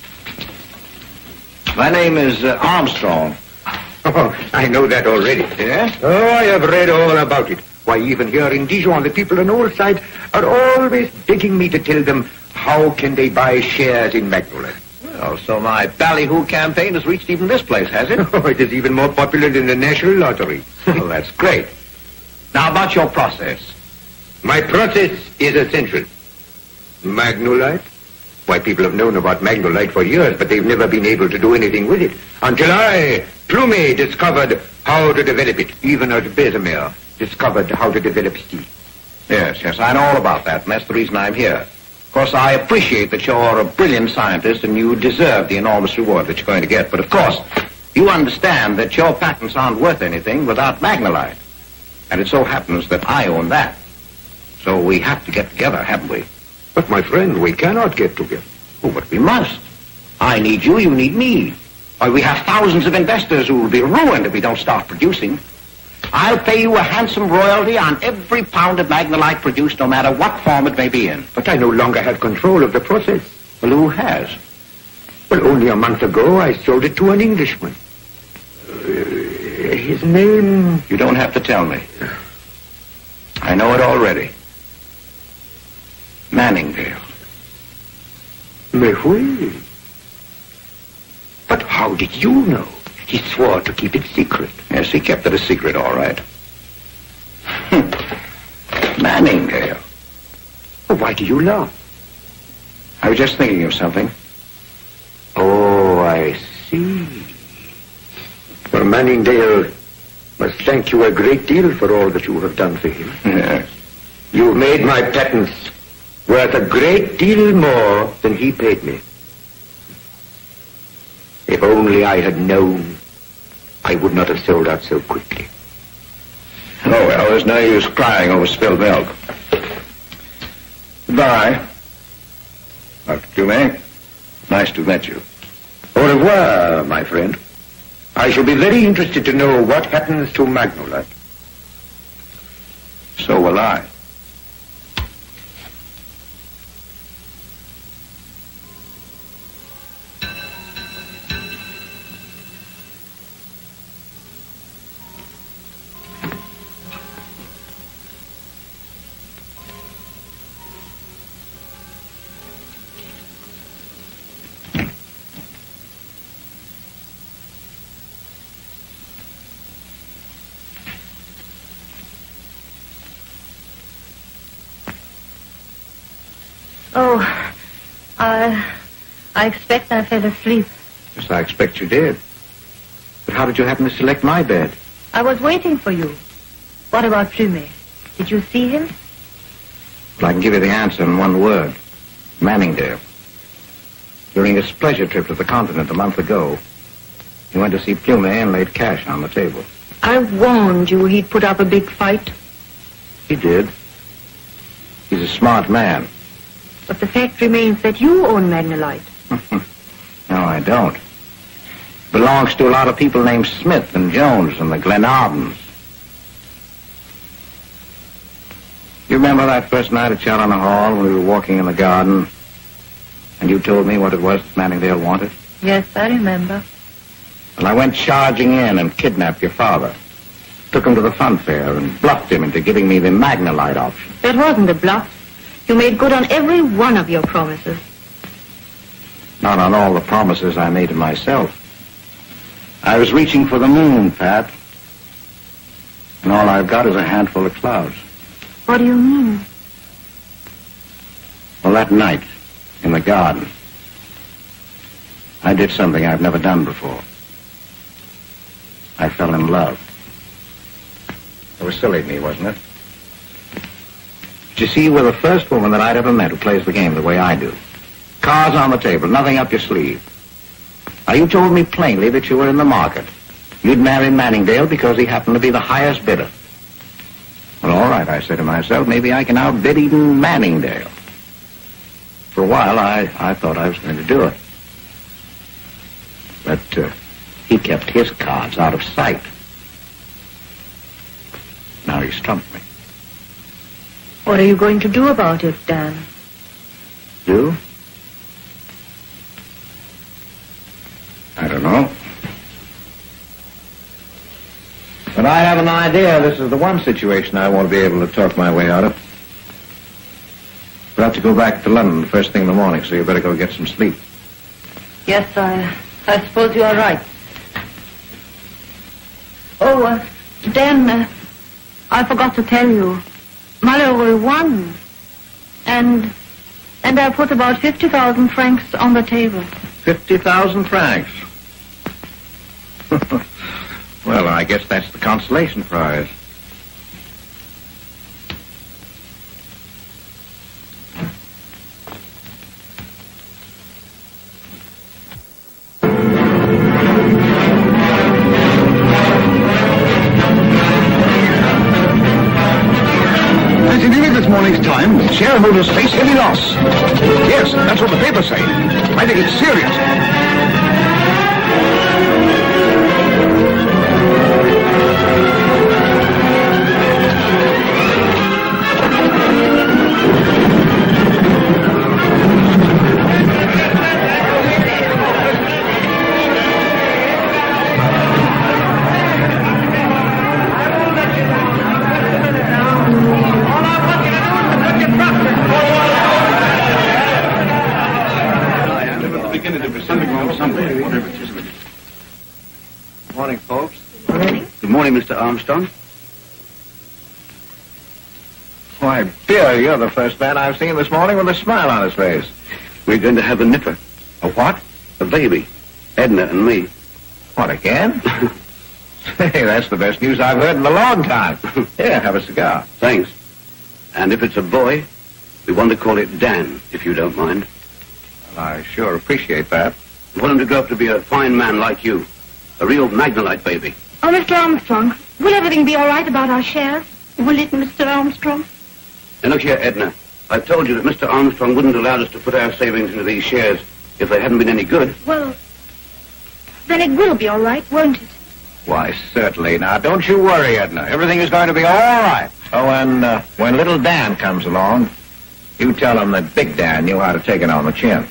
S5: My name is uh, Armstrong.
S10: Oh, I know that already.
S5: Yes?
S10: Oh, I have read all about it. Why, even here in Dijon, the people on all sides are always begging me to tell them how can they buy shares in Magnolite.
S5: Well, so my ballyhoo campaign has reached even this place, has it?
S10: Oh, it is even more popular than the National Lottery.
S5: Well, that's great. Now, about your process.
S10: My process is essential. Magnolite? Why, people have known about Magnolite for years, but they've never been able to do anything with it. Until I, Plumet, discovered how to develop it. Even as Bessemer discovered how to develop steel.
S5: Yes, yes, I know all about that, and that's the reason I'm here. Of course, I appreciate that you're a brilliant scientist and you deserve the enormous reward that you're going to get. But, of course, you understand that your patents aren't worth anything without Magnolite. And it so happens that I own that. So we have to get together, haven't we?
S10: But, my friend, we cannot get together.
S5: Oh, but we must. I need you, you need me. Why, we have thousands of investors who will be ruined if we don't start producing. I'll pay you a handsome royalty on every pound of Magnolite produced, no matter what form it may be in.
S10: But I no longer have control of the process.
S5: Well, who has?
S10: Well, only a month ago, I sold it to an Englishman. Uh, his name...
S5: You don't have to tell me. I know it already. Manningdale.
S10: Mais oui. But how did you know? He swore to keep it secret.
S5: Yes, he kept it a secret, all right. Manningdale.
S10: Well, why do you laugh?
S5: I was just thinking of something.
S10: Oh, I see. Well, Manningdale must thank you a great deal for all that you have done for him.
S5: Yes.
S10: You've made my patents worth a great deal more than he paid me. If only I had known, I would not have sold out so quickly.
S5: Oh, well, there's no use crying over spilled milk. Goodbye. Doctor Plumet, nice to meet you.
S10: Au revoir, my friend. I shall be very interested to know what happens to Magnolite.
S5: So will I.
S9: Oh, I, I expect I fell asleep.
S5: Yes, I expect you did. But how did you happen to select my bed?
S9: I was waiting for you. What about Plumet? Did you see him?
S5: Well, I can give you the answer in one word. Manningdale. During his pleasure trip to the continent a month ago, he went to see Plumet and laid cash on the table.
S9: I warned you he'd put up a big fight.
S5: He did. He's a smart man.
S9: But the fact remains that you own Magnolite.
S5: No, I don't. It belongs to a lot of people named Smith and Jones and the Glenardens. You remember that first night at Challoner Hall when we were walking in the garden and you told me what it was that Manningdale wanted?
S9: Yes, I remember.
S5: Well, I went charging in and kidnapped your father. Took him to the fun fair and bluffed him into giving me the Magnolite option.
S9: That wasn't a bluff. You made good on every one of your promises.
S5: Not on all the promises I made to myself. I was reaching for the moon, Pat. And all I've got is a handful of clouds.
S9: What do you mean?
S5: Well, that night, in the garden, I did something I've never done before. I fell in love. It was silly of me, wasn't it? But you see, you were the first woman that I'd ever met who plays the game the way I do. Cards on the table, nothing up your sleeve. Now, you told me plainly that you were in the market. You'd marry Manningdale because he happened to be the highest bidder. Well, all right, I said to myself, maybe I can outbid even Manningdale. For a while, I, I thought I was going to do it. But uh, he kept his cards out of sight. Now he's trumped me.
S9: What are you going to do about it, Dan?
S5: Do? I don't know. But I have an idea this is the one situation I won't be able to talk my way out of. We'll have to go back to London the first thing in the morning, so you better go get some sleep.
S9: Yes, I, I suppose you are right. Oh, uh, Dan, uh, I forgot to tell you. Malheureux won. And, and I put about fifty thousand francs on the table.
S5: Fifty thousand francs? Well, I guess that's the consolation prize.
S1: As in this morning's time, Sierra Motors face heavy loss. Yes, that's what the papers say. I think it's serious.
S12: Morning, folks. Morning. Good morning, Mister Armstrong.
S5: Why, Bill, you're the first man I've seen this morning with a smile on his face.
S12: We're going to have a nipper.
S5: A what?
S12: A baby. Edna and me.
S5: What, again? Hey, that's the best news I've heard in a long time. Here, have a cigar.
S12: Thanks. And if it's a boy, we want to call it Dan, if you don't mind.
S5: Well, I sure appreciate that.
S12: We want him to grow up to be a fine man like you. A real Magnolite baby.
S14: Oh, Mister Armstrong, will everything be all right about our shares? Will it, Mister Armstrong?
S12: Now, look here, Edna. I've told you that Mister Armstrong wouldn't allow us to put our savings into these shares if they hadn't been any good.
S14: Well, then it will be all right, won't it?
S5: Why, certainly. Now, don't you worry, Edna. Everything is going to be all right. Oh, and uh, when little Dan comes along, you tell him that Big Dan knew how to take it on the chin.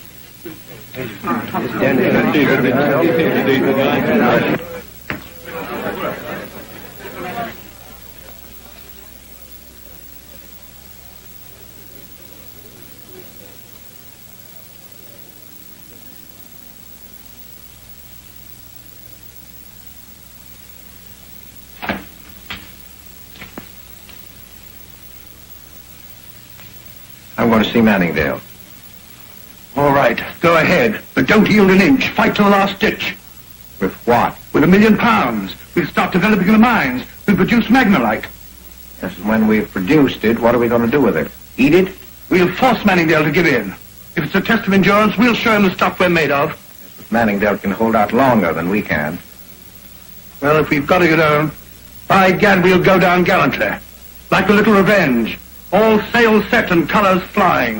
S5: I'm going to see Manningdale.
S1: All right, go ahead. But don't yield an inch. Fight to the last ditch.
S5: With what?
S1: With a million pounds. We'll start developing the mines. We'll produce Magnolite.
S5: Yes, and when we've produced it, what are we going to do with it? Eat it?
S1: We'll force Manningdale to give in. If it's a test of endurance, we'll show him the stuff we're made of.
S5: Yes, but Manningdale can hold out longer than we can.
S1: Well, if we've got to get on, by gad, we'll go down gallantly. Like the Little Revenge. All sails set and colors flying.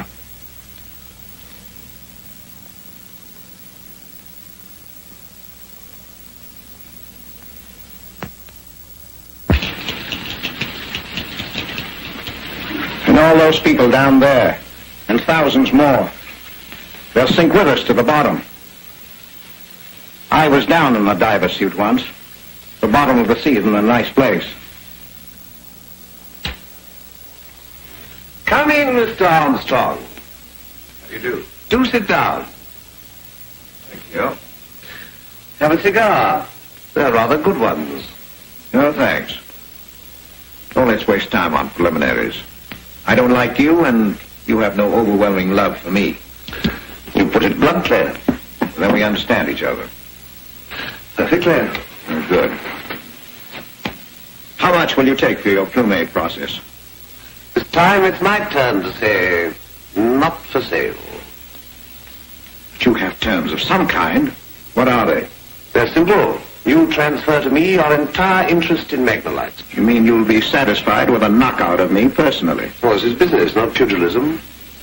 S5: And all those people down there, and thousands more, they'll sink with us to the bottom. I was down in the diver suit once. The bottom of the sea isn't a nice place.
S12: Come in, Mister Armstrong.
S5: How do you do?
S12: Do sit down.
S5: Thank you.
S12: Have a cigar. They're rather good ones.
S5: No, thanks. Don't let's waste time on preliminaries. I don't like you, and you have no overwhelming love for me.
S12: You put it bluntly.
S5: Then we understand each other.
S12: Perfectly.
S5: Good. How much will you take for your plumade process?
S12: This time it's my turn to say, not for sale.
S5: But you have terms of some kind. What are they?
S12: They're simple. You transfer to me your entire interest in Magnolite.
S5: You mean you'll be satisfied with a knockout of me personally?
S12: Well, this is business, not pugilism.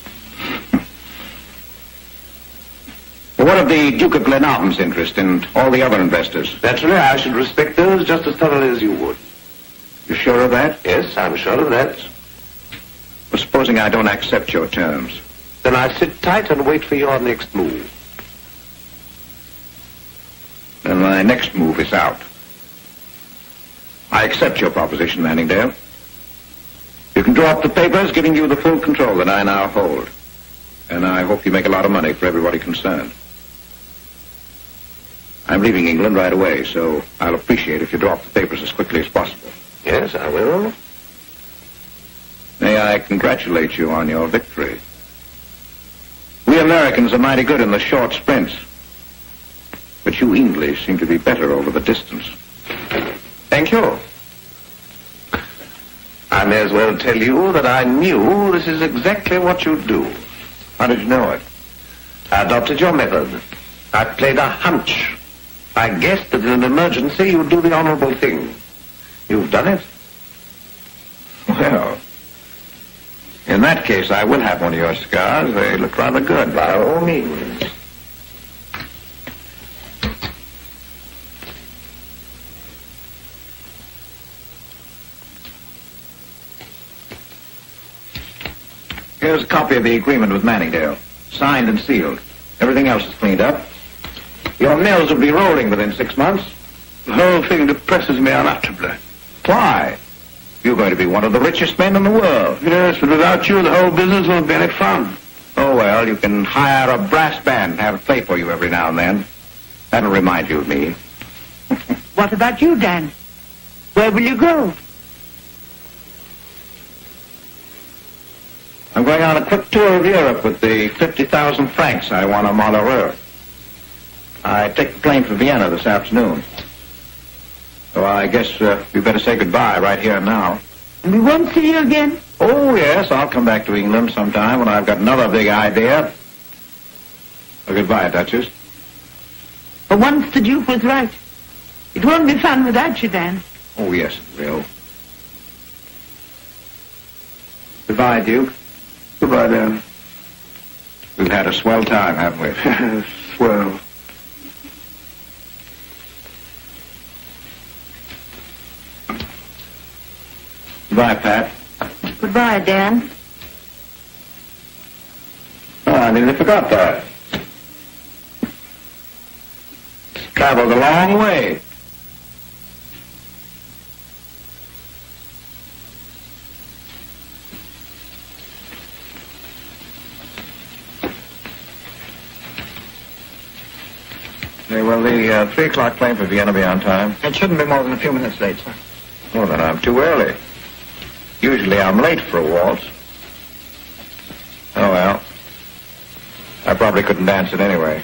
S5: Well, what of the Duke of Glenarvan's interest and all the other investors?
S12: Naturally, I should respect those just as thoroughly as you would.
S5: You sure of that?
S12: Yes, I'm sure of that.
S5: Well, supposing I don't accept your terms.
S12: Then I sit tight and wait for your next move.
S5: Then my next move is out. I accept your proposition, Manningdale. You can draw up the papers giving you the full control that I now hold. And I hope you make a lot of money for everybody concerned. I'm leaving England right away, so I'll appreciate if you draw up the papers as quickly as possible.
S12: Yes, I will.
S5: May I congratulate you on your victory. We Americans are mighty good in the short sprints. But you English seem to be better over the distance.
S12: Thank you. I may as well tell you that I knew this is exactly what you'd do.
S5: How did you know it?
S12: I adopted your method. I played a hunch. I guessed that in an emergency you'd do the honorable thing. You've done it.
S5: Well, in that case, I will have one of your cigars. They look rather good.
S12: By all means.
S5: Here's a copy of the agreement with Manningdale. Signed and sealed. Everything else is cleaned up. Your mills will be rolling within six months.
S1: The whole thing depresses me unutterably.
S5: Why? You're going to be one of the richest men in the world.
S1: Yes, but without you, the whole business won't be any fun.
S5: Oh, well, you can hire a brass band and have it play for you every now and then. That'll remind you of me.
S6: What about you, Dan? Where will you go?
S5: I'm going on a quick tour of Europe with the fifty thousand francs I won on Malheureux. I take the plane for Vienna this afternoon. So I guess uh, we better say goodbye right here and now.
S6: And we won't see you again?
S5: Oh, yes, I'll come back to England sometime when I've got another big idea. Well, goodbye, Duchess.
S6: For once the Duke was right. It won't be fun without you, Dan.
S5: Oh, yes, it will. Goodbye, Duke.
S3: Goodbye, Dan.
S5: We've had a swell time, haven't we?
S3: Swell.
S5: Goodbye, Pat.
S9: Goodbye, Dan.
S5: Oh, I nearly forgot that. Traveled a long way. Okay, well, the uh, three o'clock plane for Vienna will be on time.
S4: It shouldn't be more than a few minutes late, sir.
S5: Oh, then I'm too early. Usually I'm late for a waltz. Oh, well. I probably couldn't dance it anyway.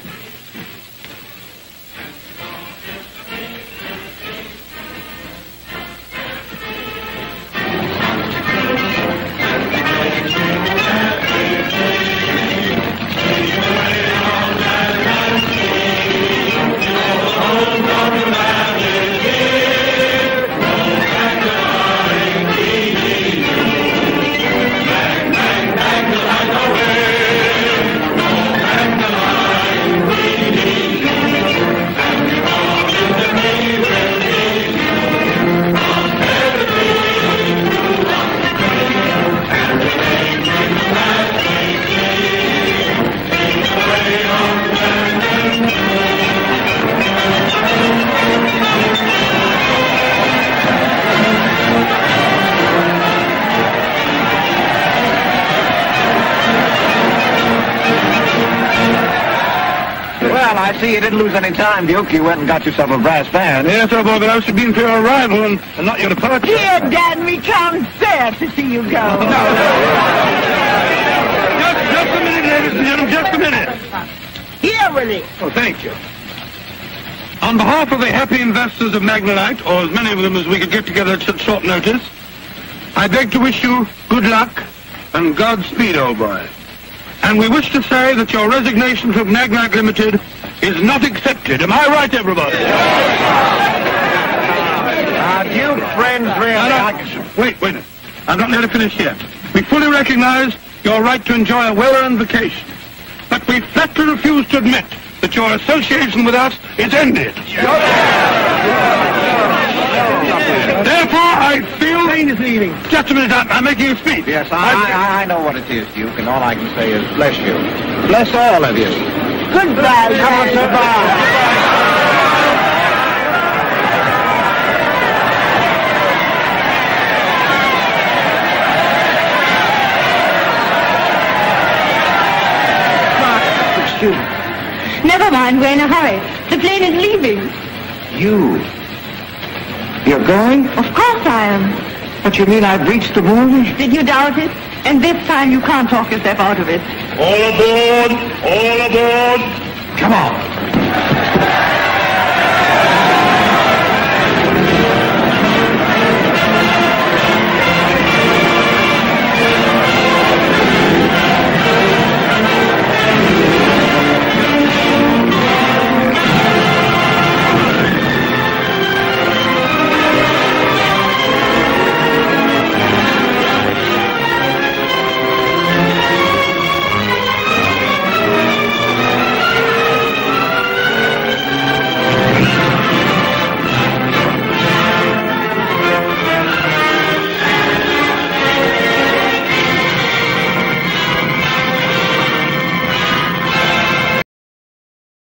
S4: I see you didn't lose any time, Duke. You went and got yourself a brass band.
S3: Yes, sir, but I should have been for your arrival and, and not your departure.
S6: Here, Dan, we can't bear to see you go.
S3: No, no. Just, just a minute, ladies and gentlemen, just a minute.
S6: Here, Willie.
S3: Oh, thank you. On behalf of the happy investors of Magnolite, or as many of them as we could get together at such short notice, I beg to wish you good luck and Godspeed, old boy. And we wish to say that your resignation from Magnolite Limited is not accepted. Am I right, everybody?
S4: Now, Duke, friends, really...
S3: No, no. Wait, wait. I'm not nearly finished yet. We fully recognize your right to enjoy a well-earned vacation. But we flatly refuse to admit that your association with us is ended. Therefore, I feel... Just a minute, I'm, I'm making a speech.
S4: Yes, I, I, I know what it is, Duke, and all I can say is bless you. Bless all of you.
S6: Goodbye,
S4: Come on, goodbye.
S14: Never mind, we're in a hurry. The plane is leaving.
S5: You? You're going?
S14: Of course I am.
S5: But you mean I've reached the moon?
S14: Did you doubt it? And this time you can't talk yourself out of it.
S3: All aboard! All aboard!
S5: Come on.